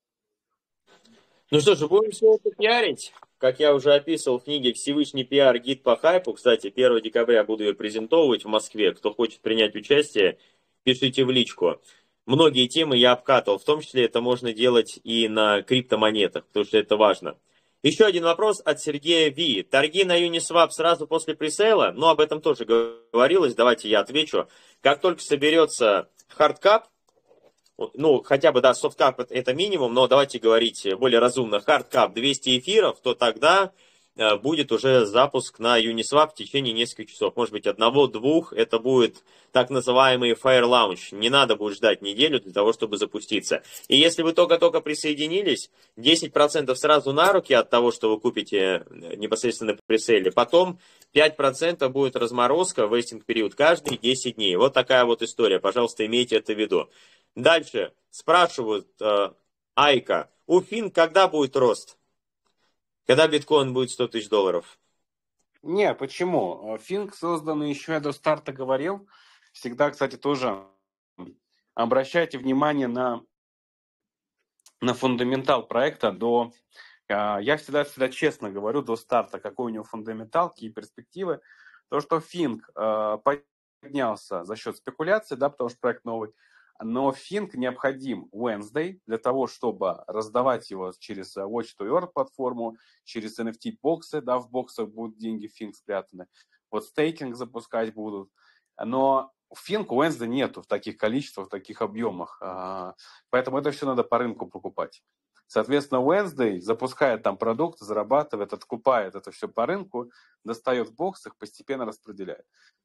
Ну что же, будем все это пиарить. Как я уже описывал в книге «Всевышний пиар. Гид по хайпу». Кстати, 1 декабря буду ее презентовывать в Москве. Кто хочет принять участие, пишите в личку. Многие темы я обкатывал, в том числе это можно делать и на криптомонетах, потому что это важно. Еще один вопрос от Сергея Ви. Торги на Uniswap сразу после пресейла? Об этом тоже говорилось, давайте я отвечу. Как только соберется хардкап, хотя бы, да, софткап это минимум, но давайте говорить более разумно, хардкап 200 эфиров, то тогда будет уже запуск на Uniswap в течение нескольких часов. Может быть, 1-2, это будет так называемый Fire Launch. Не надо будет ждать неделю для того, чтобы запуститься. И если вы только-только присоединились, 10% сразу на руки от того, что вы купите непосредственно на пресейле. Потом 5% будет разморозка, вестинг-период каждые 10 дней. Вот такая вот история. Пожалуйста, имейте это в виду. Дальше спрашивают, Айка, у Фин когда будет рост? Когда биткоин будет 100 тысяч долларов? Не, почему? Финк создан еще, я до старта говорил. Всегда, кстати, тоже обращайте внимание на фундаментал проекта я всегда честно говорю до старта, какой у него фундаментал, какие перспективы. То, что Финк поднялся за счет спекуляции, да, потому что проект новый, но Финк необходим Wednesday для того, чтобы раздавать его через Watch to Earn платформу, через NFT-боксы, да, в боксах будут деньги Финк спрятаны. Вот стейкинг запускать будут. Но Финк у Wednesday нету в таких количествах, в таких объемах. Поэтому это все надо по рынку покупать. Соответственно, Wednesday запускает там продукт, зарабатывает, откупает это все по рынку, достает в боксах, постепенно распределяет.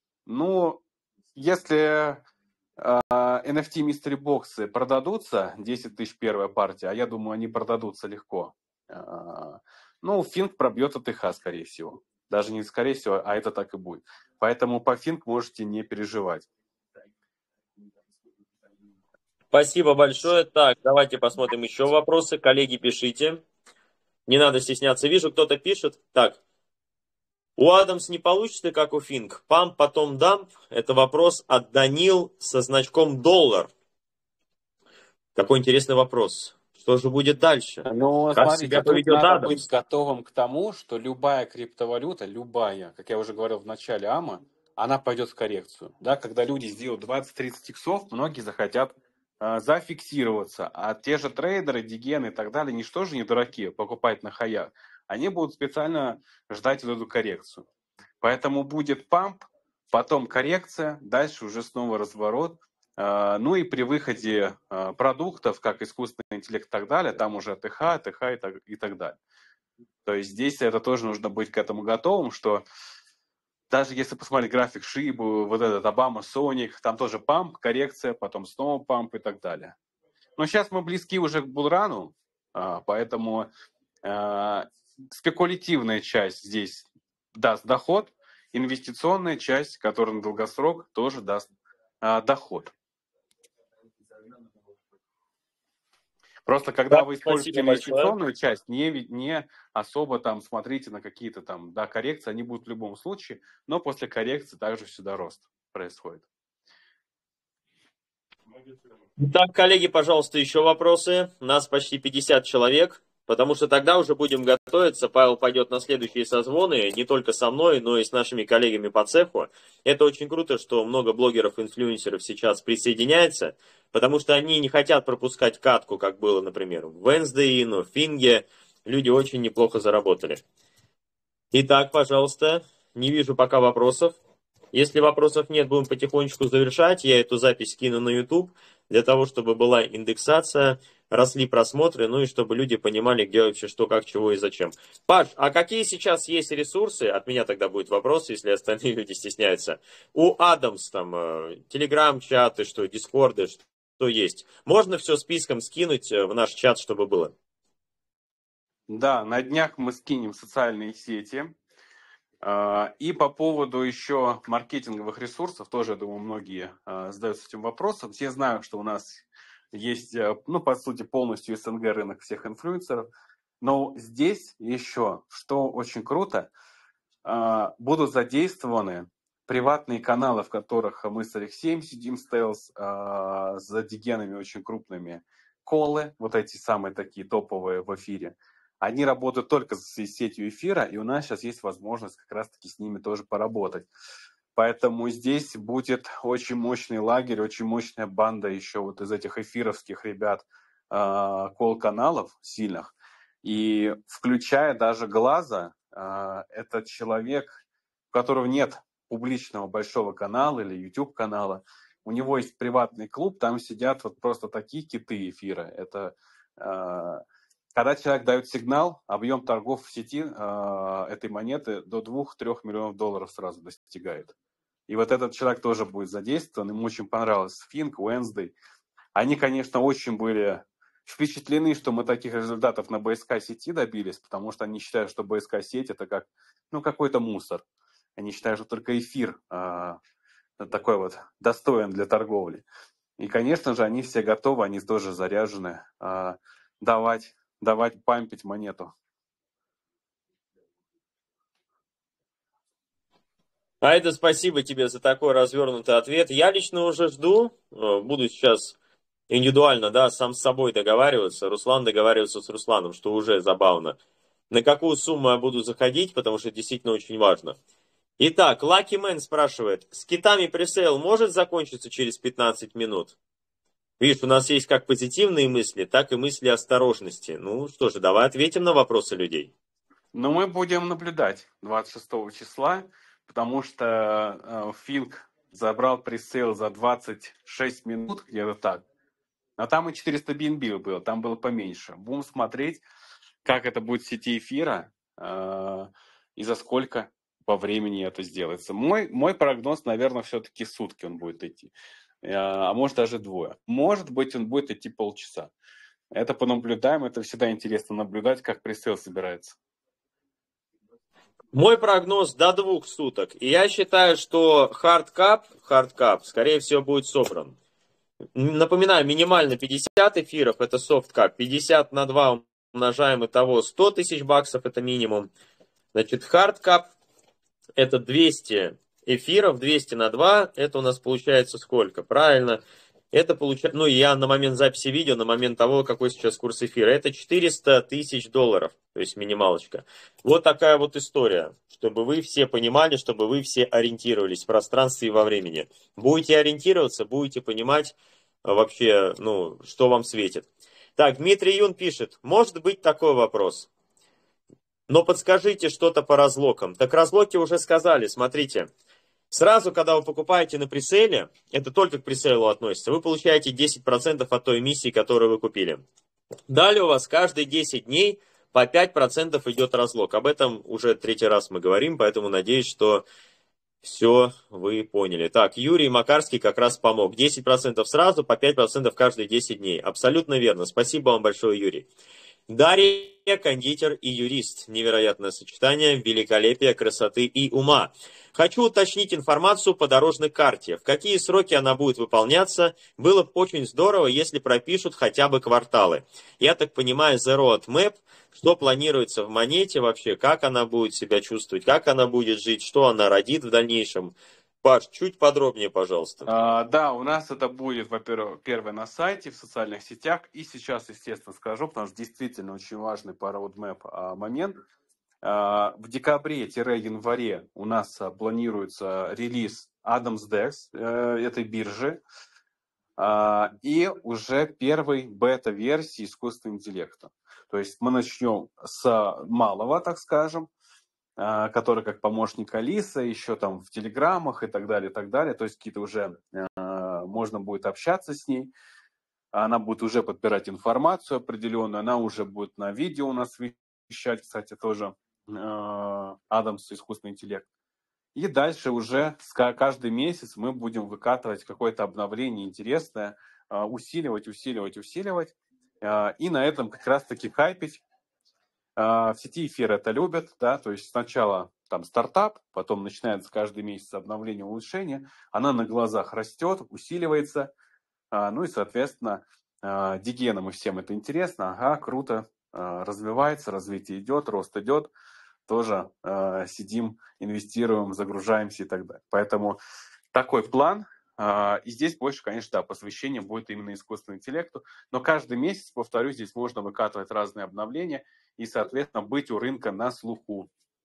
Если NFT Mystery боксы продадутся, 10 тысяч первая партия, а я думаю, они продадутся легко. Финк пробьет АТХ, скорее всего. Даже не скорее всего, а это так и будет. Поэтому по Финк можете не переживать. Спасибо большое. Так, давайте посмотрим еще вопросы. Коллеги, пишите. Не надо стесняться. Вижу, кто-то пишет. Так, у Адамс не получится, как у Финк. Памп, потом дамп. Это вопрос от Данил со значком $. Какой интересный вопрос. Что же будет дальше? Как Смотрите, себя тут поведет надо Адамс? быть готовым к тому, что любая криптовалюта, как я уже говорил в начале АМА, она пойдет в коррекцию. Да, когда люди сделают 20-30 иксов, многие захотят зафиксироваться. А те же трейдеры, дигены и так далее, ничто же не дураки покупать на хаях. Они будут специально ждать вот эту коррекцию. Поэтому будет памп, потом коррекция, дальше уже снова разворот. И при выходе продуктов, как искусственный интеллект и так далее, там уже АТХ и так далее. То есть здесь это тоже нужно быть к этому готовым, что даже если посмотреть график Шибу, вот этот Обама, Соник, там тоже памп, коррекция, потом снова памп и так далее. Но сейчас мы близки уже к булрану, поэтому спекулятивная часть здесь даст доход, инвестиционная часть, которая на долгосрок, тоже даст доход. Просто когда вы используете инвестиционную часть, не особо там смотрите на какие-то там, коррекции, они будут в любом случае, но после коррекции также всегда рост происходит. Так, коллеги, пожалуйста, еще вопросы. Нас почти 50 человек, потому что тогда уже будем готовиться. Павел пойдет на следующие созвоны, не только со мной, но и с нашими коллегами по цеху. Это очень круто, что много блогеров, инфлюенсеров сейчас присоединяется, потому что они не хотят пропускать катку, как было, например, в Wednesday, в Финге. Люди очень неплохо заработали. Итак, пожалуйста, не вижу пока вопросов. Если вопросов нет, будем потихонечку завершать. Я эту запись скину на YouTube, для того, чтобы была индексация. росли просмотры, ну и чтобы люди понимали, где вообще что, как, чего и зачем. Паш, а какие сейчас есть ресурсы? От меня тогда будет вопрос, если остальные люди стесняются. У Адамс там телеграм-чаты, что, дискорды, что есть. Можно все списком скинуть в наш чат, чтобы было? Да, на днях мы скинем социальные сети. И по поводу еще маркетинговых ресурсов, тоже, я думаю, многие задаются этим вопросом. Все знают, что у нас есть, ну, по сути, полностью СНГ рынок всех инфлюенсеров. Но здесь еще, что очень круто, будут задействованы приватные каналы, в которых мы с Алексеем сидим, Стейлс, с дигенами очень крупными, колы, вот эти самые такие топовые в эфире. Они работают только с сетью эфира, и у нас сейчас есть возможность как раз-таки с ними тоже поработать. Поэтому здесь будет очень мощный лагерь, очень мощная банда еще вот из этих эфировских ребят, кол-каналов сильных. И включая даже Глаза, это человек, у которого нет публичного большого канала или YouTube-канала. У него есть приватный клуб, там сидят вот просто такие киты эфира. Это когда человек дает сигнал, объем торгов в сети этой монеты до 2-3 миллионов долларов сразу достигает. И вот этот человек тоже будет задействован. Ему очень понравилось Fink, Wednesday. Они, конечно, очень были впечатлены, что мы таких результатов на БСК сети добились, потому что они считают, что БСК сеть это как, ну, какой-то мусор. Они считают, что только эфир такой вот достоин для торговли. И, конечно же, они все готовы, они тоже заряжены давать пампить монету. Айда, спасибо тебе за такой развернутый ответ. Я лично уже жду, буду сейчас индивидуально, да, сам с собой договариваться, Руслан договаривается с Русланом, что уже забавно. На какую сумму я буду заходить, потому что это действительно очень важно. Итак, Lucky Man спрашивает, с китами пресейл может закончиться через 15 минут? Видишь, у нас есть как позитивные мысли, так и мысли осторожности. Ну что же, давай ответим на вопросы людей. Но мы будем наблюдать 26 числа, потому что Финк забрал пресейл за 26 минут, где-то так. А там и 400 BNB было, там было поменьше. Будем смотреть, как это будет в сети эфира и за сколько по времени это сделается. Мой прогноз, наверное, все-таки сутки он будет идти. А может даже двое. Может быть, он будет идти полчаса. Это понаблюдаем, это всегда интересно наблюдать, как пресейл собирается. Мой прогноз до 2 суток. И я считаю, что хардкап, скорее всего, будет собран. Напоминаю, минимально 50 эфиров, это софткап. 50 на 2 умножаем, итого 100 тысяч баксов, это минимум. Значит, хардкап, это 200 эфиров, 200 на 2, это у нас получается сколько? Правильно. Это получается, ну, я на момент записи видео, на момент того, какой сейчас курс эфира, это 400 тысяч долларов, то есть минималочка. Вот такая вот история, чтобы вы все понимали, чтобы вы все ориентировались в пространстве и во времени. Будете ориентироваться, будете понимать вообще, ну, что вам светит. Так, Дмитрий Юн пишет, может быть такой вопрос, но подскажите что-то по разлокам. Так разлоки уже сказали, смотрите. Сразу, когда вы покупаете на пресейле, это только к пресейлу относится, вы получаете 10% от той эмиссии, которую вы купили. Далее у вас каждые 10 дней по 5% идет разлог. Об этом уже 3-й раз мы говорим, поэтому надеюсь, что все вы поняли. Так, Юрий Макарский как раз помог. 10% сразу, по 5% каждые 10 дней. Абсолютно верно. Спасибо вам большое, Юрий. Дарья, кондитер и юрист. Невероятное сочетание великолепия, красоты и ума. Хочу уточнить информацию по дорожной карте. В какие сроки она будет выполняться? Было бы очень здорово, если пропишут хотя бы кварталы. Я так понимаю, The Roadmap, что планируется в монете вообще, как она будет себя чувствовать, как она будет жить, что она родит в дальнейшем. Паш, чуть подробнее, пожалуйста. Да, у нас это будет, во-первых, первое на сайте, в социальных сетях. И сейчас, естественно, скажу, потому что действительно очень важный по roadmap момент. В декабре-январе у нас планируется релиз Adams Dex этой биржи. И уже первой бета-версии искусственного интеллекта. То есть мы начнем с малого, так скажем, который как помощник Алисы, еще там в телеграммах и так далее, и так далее. То есть какие-то уже можно будет общаться с ней. она будет уже подбирать информацию определенную, она уже будет на видео у нас вещать, кстати, тоже Адамс, искусственный интеллект. И дальше уже каждый месяц мы будем выкатывать какое-то обновление интересное, усиливать. И на этом как раз-таки хайпить. В сети эфир это любят, да, то есть сначала там стартап, потом начинается каждый месяц обновление, улучшение, она на глазах растет, усиливается, ну и, соответственно, дигенам и всем это интересно, ага, круто, развивается, развитие идет, рост идет, тоже сидим, инвестируем, загружаемся и так далее. Поэтому такой план. И здесь больше, конечно, да, посвящение будет именно искусственному интеллекту. Но каждый месяц, повторюсь, здесь можно выкатывать разные обновления и, соответственно, быть у рынка на слуху.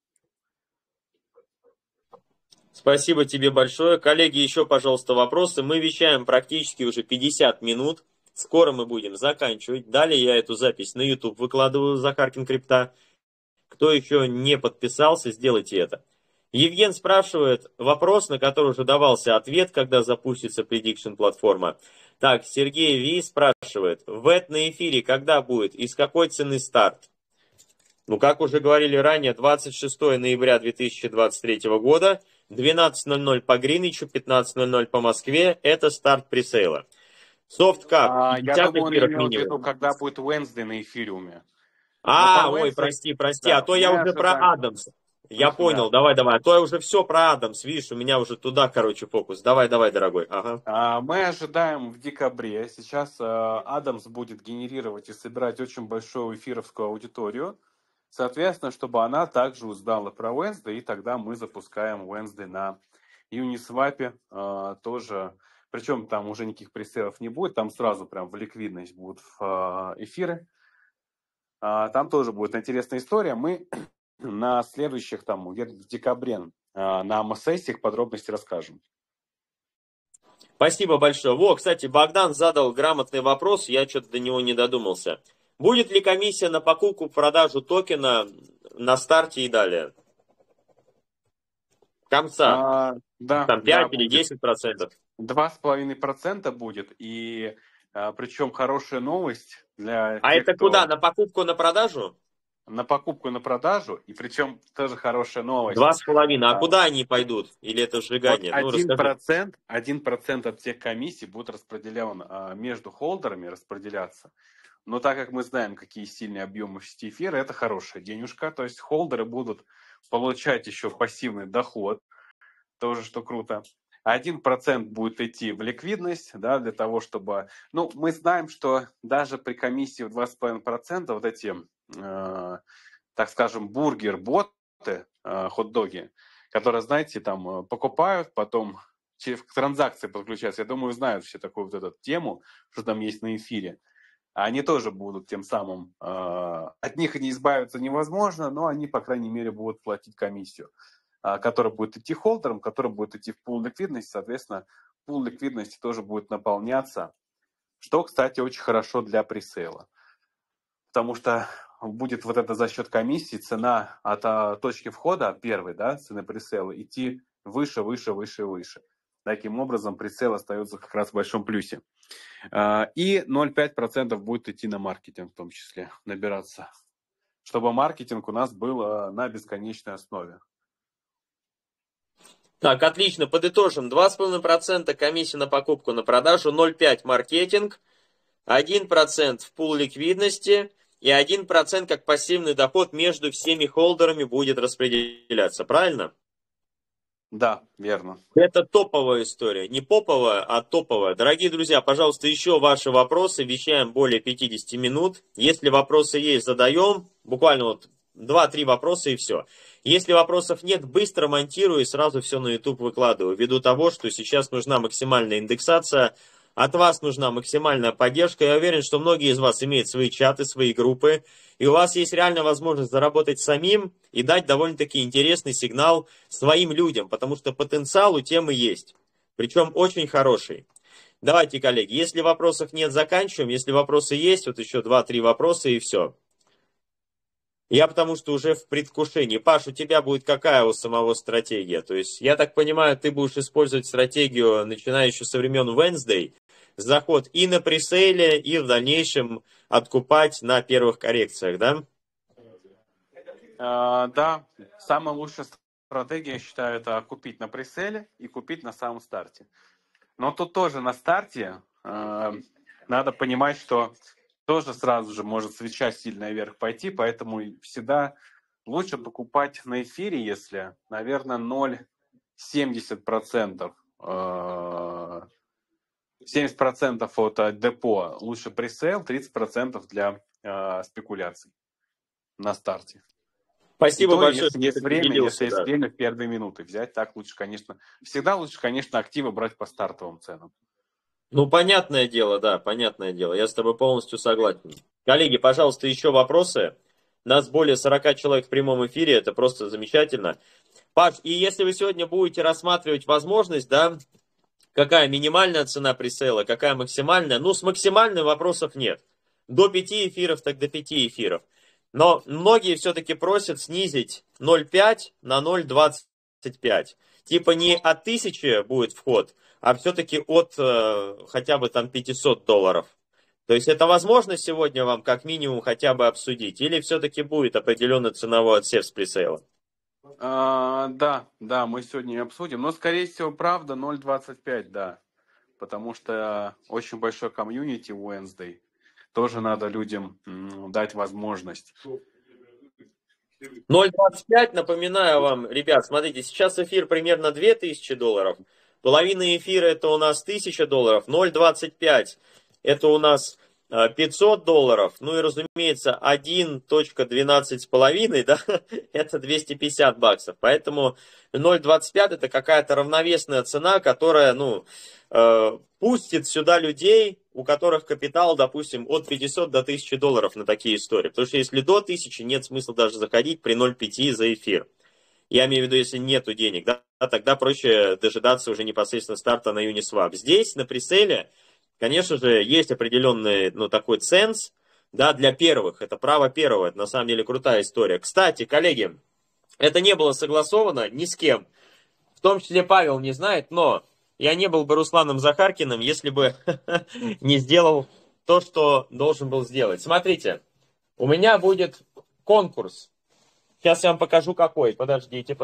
Спасибо тебе большое. Коллеги, еще, пожалуйста, вопросы. Мы вещаем практически уже 50 минут. Скоро мы будем заканчивать. Далее я эту запись на YouTube выкладываю, Захаркин Крипта. Кто еще не подписался, сделайте это. Евген спрашивает вопрос, на который уже давался ответ, когда запустится Prediction платформа. Так, Сергей Ви спрашивает, ВЭТ на эфире когда будет и с какой цены старт? Ну, как уже говорили ранее, 26 ноября 2023 года, 12:00 по Гринвичу, 15:00 по Москве, это старт пресейла. Софткап, Я думаю, он имел в виду, когда будет Wednesday на эфириуме. Ой, прости, да, а то я уже про Адамс. Я понял, давай, а то я уже все про Адамс, видишь, у меня уже туда, фокус. Давай, дорогой. Ага. Мы ожидаем в декабре. Сейчас Адамс будет генерировать и собирать очень большую эфировскую аудиторию. Соответственно, чтобы она также узнала про Wednesday, и тогда мы запускаем Wednesday на Uniswap тоже. Причем там уже никаких пресейлов не будет, там сразу прям в ликвидность будут эфиры. Там тоже будет интересная история. Мы на следующих, там, где-то в декабре, на АМА-сессиях подробности расскажем. Спасибо большое. Кстати, Богдан задал грамотный вопрос, я что-то до него не додумался. Будет ли комиссия на покупку-продажу токена на старте и далее? Конца. Да. Там 5 или 10%? 2,5% будет. И причем хорошая новость для тех, это куда? На покупку, на продажу? На покупку, на продажу. И причем тоже хорошая новость. 2,5%. А куда они пойдут? Или это сжигание? Вот 1% от всех комиссий будет распределен между холдерами, распределяться. Но так как мы знаем, какие сильные объемы в сети эфира, это хорошая денежка. То есть холдеры будут получать еще пассивный доход. Тоже, что круто. 1% будет идти в ликвидность, да, для того, чтобы... Ну, мы знаем, что даже при комиссии в 2,5% вот эти, так скажем, бургер-боты, хот-доги, которые, знаете, там покупают, потом через транзакции подключаются. Я думаю, знают все такую вот эту тему, что там есть на эфире. Они тоже будут тем самым... От них не избавиться невозможно, но они, по крайней мере, будут платить комиссию, который будет идти холдером, который будет идти в пул ликвидности. Соответственно, пул ликвидности тоже будет наполняться, что, кстати, очень хорошо для пресейла. Потому что будет вот это за счет комиссии цена от точки входа первой, да, цены пресейла, идти выше. Таким образом, пресейл остается как раз в большом плюсе. И 0,5% будет идти на маркетинг в том числе, набираться. Чтобы маркетинг у нас был на бесконечной основе. Так, отлично, подытожим. 2,5% комиссия на покупку, на продажу, 0,5% маркетинг, 1% в пул ликвидности и 1% как пассивный доход между всеми холдерами будет распределяться. Правильно? Да, верно. Это топовая история. Не поповая, а топовая. Дорогие друзья, пожалуйста, еще ваши вопросы. Вещаем более 50 минут. Если вопросы есть, задаем. Буквально 2-3 вопроса и все. Если вопросов нет, быстро монтирую и сразу все на YouTube выкладываю. Ввиду того, что сейчас нужна максимальная индексация, от вас нужна максимальная поддержка. Я уверен, что многие из вас имеют свои чаты, свои группы, и у вас есть реальная возможность заработать самим и дать довольно-таки интересный сигнал своим людям, потому что потенциал у темы есть, причем очень хороший. Давайте, коллеги, если вопросов нет, заканчиваем. Если вопросы есть, еще 2-3 вопроса и все. Я потому что уже в предвкушении. Паш, у тебя будет какая у самого стратегия? То есть, я так понимаю, ты будешь использовать стратегию, начиная еще со времен Wednesday, заход и на пресейле, и в дальнейшем откупать на первых коррекциях, да? Да, самая лучшая стратегия, я считаю, это купить на преселе и купить на самом старте. Но тут тоже на старте надо понимать, что тоже сразу же может свеча сильно вверх пойти, поэтому всегда лучше покупать на эфире, если, наверное, 0,70%. 70% от депо лучше пресейл, 30% для спекуляций на старте. И Спасибо то, большое, если что есть ты время, если поделился, есть да. время в первые минуты взять, так лучше, конечно. Всегда лучше, конечно, активы брать по стартовым ценам. Ну, понятное дело, да, понятное дело. Я с тобой полностью согласен. Коллеги, пожалуйста, еще вопросы. Нас более 40 человек в прямом эфире, это просто замечательно. Паш, и если вы сегодня будете рассматривать возможность, да, какая минимальная цена пресейла, какая максимальная, ну, с максимальной вопросов нет. До 5 эфиров, так до 5 эфиров. Но многие все-таки просят снизить 0,5 на 0,25. Типа не от 1000 будет вход, а все-таки от хотя бы там $500. То есть это возможно сегодня вам как минимум хотя бы обсудить? Или все-таки будет определенный ценовой отсев с пресейла? Да, мы сегодня и обсудим. Но, скорее всего, правда, 0,25, да. Потому что очень большой комьюнити Wednesday. Тоже надо людям дать возможность. 0,25, напоминаю вам, ребят, смотрите, сейчас эфир примерно $2000, половина эфира это у нас $1000, 0,25 это у нас $500, ну и разумеется 1,12 с половиной, да, это $250, поэтому 0,25 это какая-то равновесная цена, которая, ну, пустит сюда людей, у которых капитал, допустим, от 500 до $1000 на такие истории. Потому что если до 1000, нет смысла даже заходить при 0,5 за эфир. Я имею в виду, если нету денег, да, тогда проще дожидаться уже непосредственно старта на Uniswap. Здесь, на преселе, конечно же, есть определенный, ну, такой ценз, да, для первых. Это право первого, это на самом деле крутая история. Кстати, коллеги, это не было согласовано ни с кем. В том числе Павел не знает, но я не был бы Русланом Захаркиным, если бы не сделал то, что должен был сделать. Смотрите, у меня будет конкурс. Сейчас я вам покажу какой. Подождите.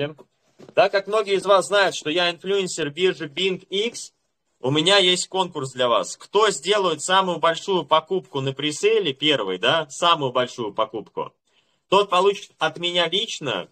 Так как многие из вас знают, что я инфлюенсер биржи BingX, у меня есть конкурс для вас. Кто сделает самую большую покупку на пресейле, первый, да, самую большую покупку, тот получит от меня лично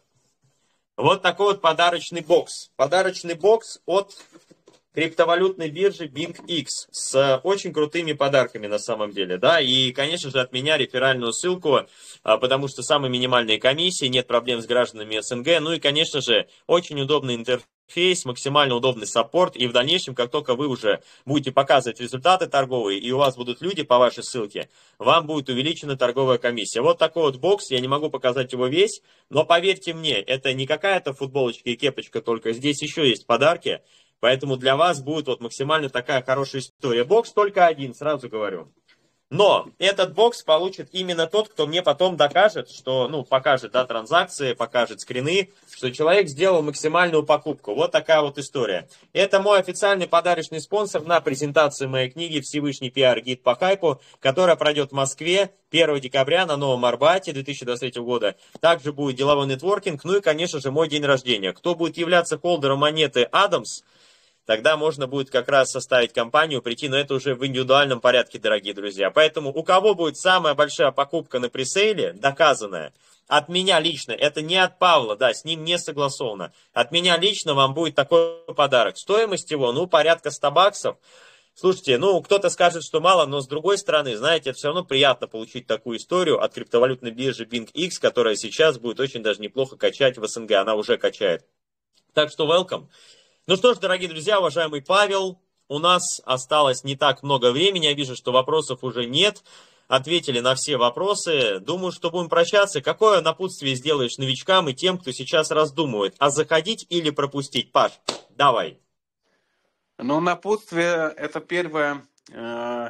вот такой вот подарочный бокс. Подарочный бокс от криптовалютной биржи BingX с очень крутыми подарками на самом деле, да, и, конечно же, от меня реферальную ссылку, потому что самые минимальные комиссии, нет проблем с гражданами СНГ, ну и, конечно же, очень удобный интерфейс, максимально удобный саппорт, и в дальнейшем, как только вы уже будете показывать результаты торговые, и у вас будут люди по вашей ссылке, вам будет увеличена торговая комиссия. Вот такой вот бокс, я не могу показать его весь, но поверьте мне, это не какая-то футболочка и кепочка, только здесь еще есть подарки. Поэтому для вас будет вот максимально такая хорошая история. Бокс только один, сразу говорю. Но этот бокс получит именно тот, кто мне потом докажет, что, ну, покажет, да, транзакции, покажет скрины, что человек сделал максимальную покупку. Вот такая вот история. Это мой официальный подарочный спонсор на презентацию моей книги «Всевышний пиар-гид по хайпу», которая пройдет в Москве 1 декабря на Новом Арбате 2023 года. Также будет деловой нетворкинг, ну и, конечно же, мой день рождения. Кто будет являться холдером монеты Адамс, тогда можно будет как раз составить компанию, прийти, но это уже в индивидуальном порядке, дорогие друзья. Поэтому у кого будет самая большая покупка на пресейле, доказанная, от меня лично, это не от Павла, да, с ним не согласовано. От меня лично вам будет такой подарок. Стоимость его, ну, порядка $100. Слушайте, ну, кто-то скажет, что мало, но с другой стороны, знаете, это все равно приятно получить такую историю от криптовалютной биржи BingX, которая сейчас будет очень даже неплохо качать в СНГ, она уже качает. Так что welcome. Ну что ж, дорогие друзья, уважаемый Павел, у нас осталось не так много времени, я вижу, что вопросов уже нет, ответили на все вопросы, думаю, что будем прощаться. Какое напутствие сделаешь новичкам и тем, кто сейчас раздумывает, а заходить или пропустить? Паш, давай. Ну, напутствие, это первое,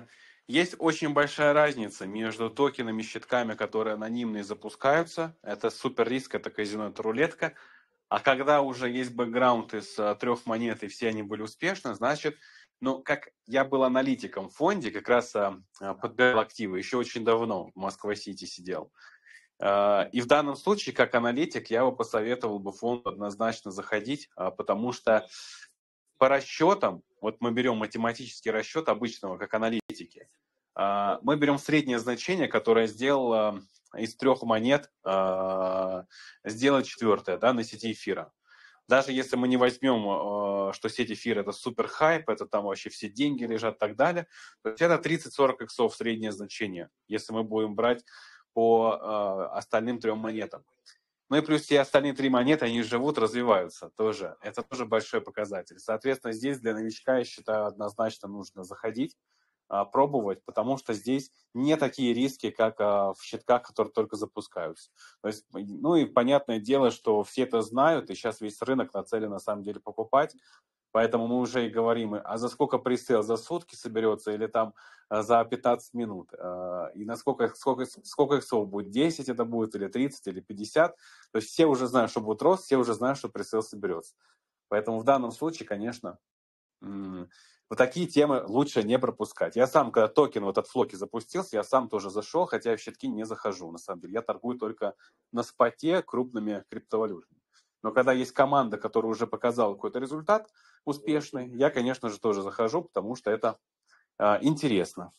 Есть очень большая разница между токенами, щитками, которые анонимные запускаются. Это супер риск, это казино, это рулетка. А когда уже есть бэкграунд из 3 монет, и все они были успешны, значит, ну, как я был аналитиком в фонде, как раз подбирал активы, еще очень давно в Москва-Сити сидел. И в данном случае, как аналитик, я бы посоветовал бы фонду однозначно заходить, потому что по расчетам, вот мы берем математический расчет обычного, как аналитики, мы берем среднее значение, которое сделало из 3 монет сделать 4-е, да, на сети эфира. Даже если мы не возьмем, что сеть эфира это супер хайп, это там вообще все деньги лежат и так далее, то есть это 30-40 иксов среднее значение, если мы будем брать по остальным 3 монетам. Ну и плюс все остальные 3 монеты, они живут, развиваются тоже. Это тоже большой показатель. Соответственно, здесь для новичка, я считаю, однозначно нужно заходить, пробовать, потому что здесь не такие риски, как в щитках, которые только запускаются. То есть, ну и понятное дело, что все это знают, и сейчас весь рынок нацелен на самом деле покупать. Поэтому мы уже и говорим, а за сколько пресейл, за сутки соберется или там за 15 минут? И насколько иксов будет, 10 это будет, или 30, или 50. То есть все уже знают, что будет рост, все уже знают, что пресейл соберется. Поэтому в данном случае, конечно, вот такие темы лучше не пропускать. Я сам, когда токен вот от Флоки запустился, я сам тоже зашел, хотя я в щитки не захожу, на самом деле. Я торгую только на споте крупными криптовалютами. Но когда есть команда, которая уже показала какой-то результат успешный, я, конечно же, тоже захожу, потому что это интересно.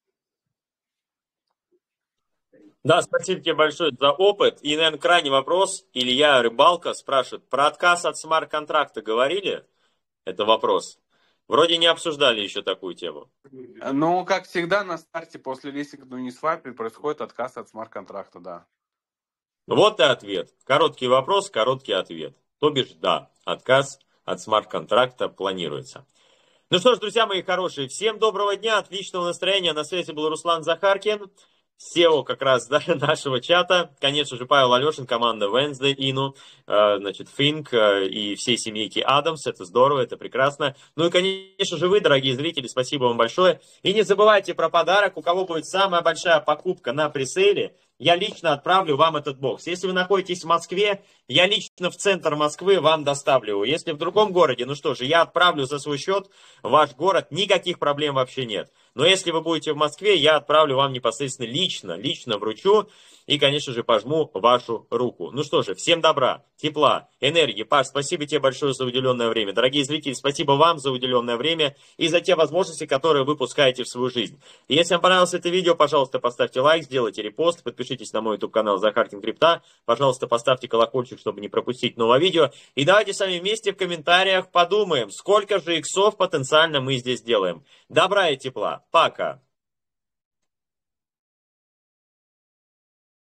Да, спасибо тебе большое за опыт. И, наверное, крайний вопрос. Илья Рыбалка спрашивает, про отказ от смарт-контракта говорили? Это вопрос. Вроде не обсуждали еще такую тему. Ну, как всегда, на старте после листинга Uniswap происходит отказ от смарт-контракта, да. Вот и ответ. Короткий вопрос, короткий ответ. То бишь, да, отказ от смарт-контракта планируется. Ну что ж, друзья мои хорошие, всем доброго дня, отличного настроения. На связи был Руслан Захаркин, SEO как раз, да, нашего чата. Конечно же, Павел Алешин, команда Wednesday, Ину, значит, Финк и всей семейки Адамс. Это здорово, это прекрасно. Ну и, конечно же, вы, дорогие зрители, спасибо вам большое. И не забывайте про подарок. У кого будет самая большая покупка на пресейле, я лично отправлю вам этот бокс. Если вы находитесь в Москве, я лично в центр Москвы вам доставлю его. Если в другом городе, ну что же, я отправлю за свой счет в ваш город, никаких проблем вообще нет. Но если вы будете в Москве, я отправлю вам непосредственно лично вручу и, конечно же, пожму вашу руку. Ну что же, всем добра, тепла, энергии. Паш, спасибо тебе большое за уделенное время. Дорогие зрители, спасибо вам за уделенное время и за те возможности, которые вы пускаете в свою жизнь. И если вам понравилось это видео, пожалуйста, поставьте лайк, сделайте репост, подпишитесь на мой YouTube-канал Захаркин Крипта. Пожалуйста, поставьте колокольчик, чтобы не пропустить новое видео. И давайте с вами вместе в комментариях подумаем, сколько же иксов потенциально мы здесь делаем. Добра и тепла. Пока.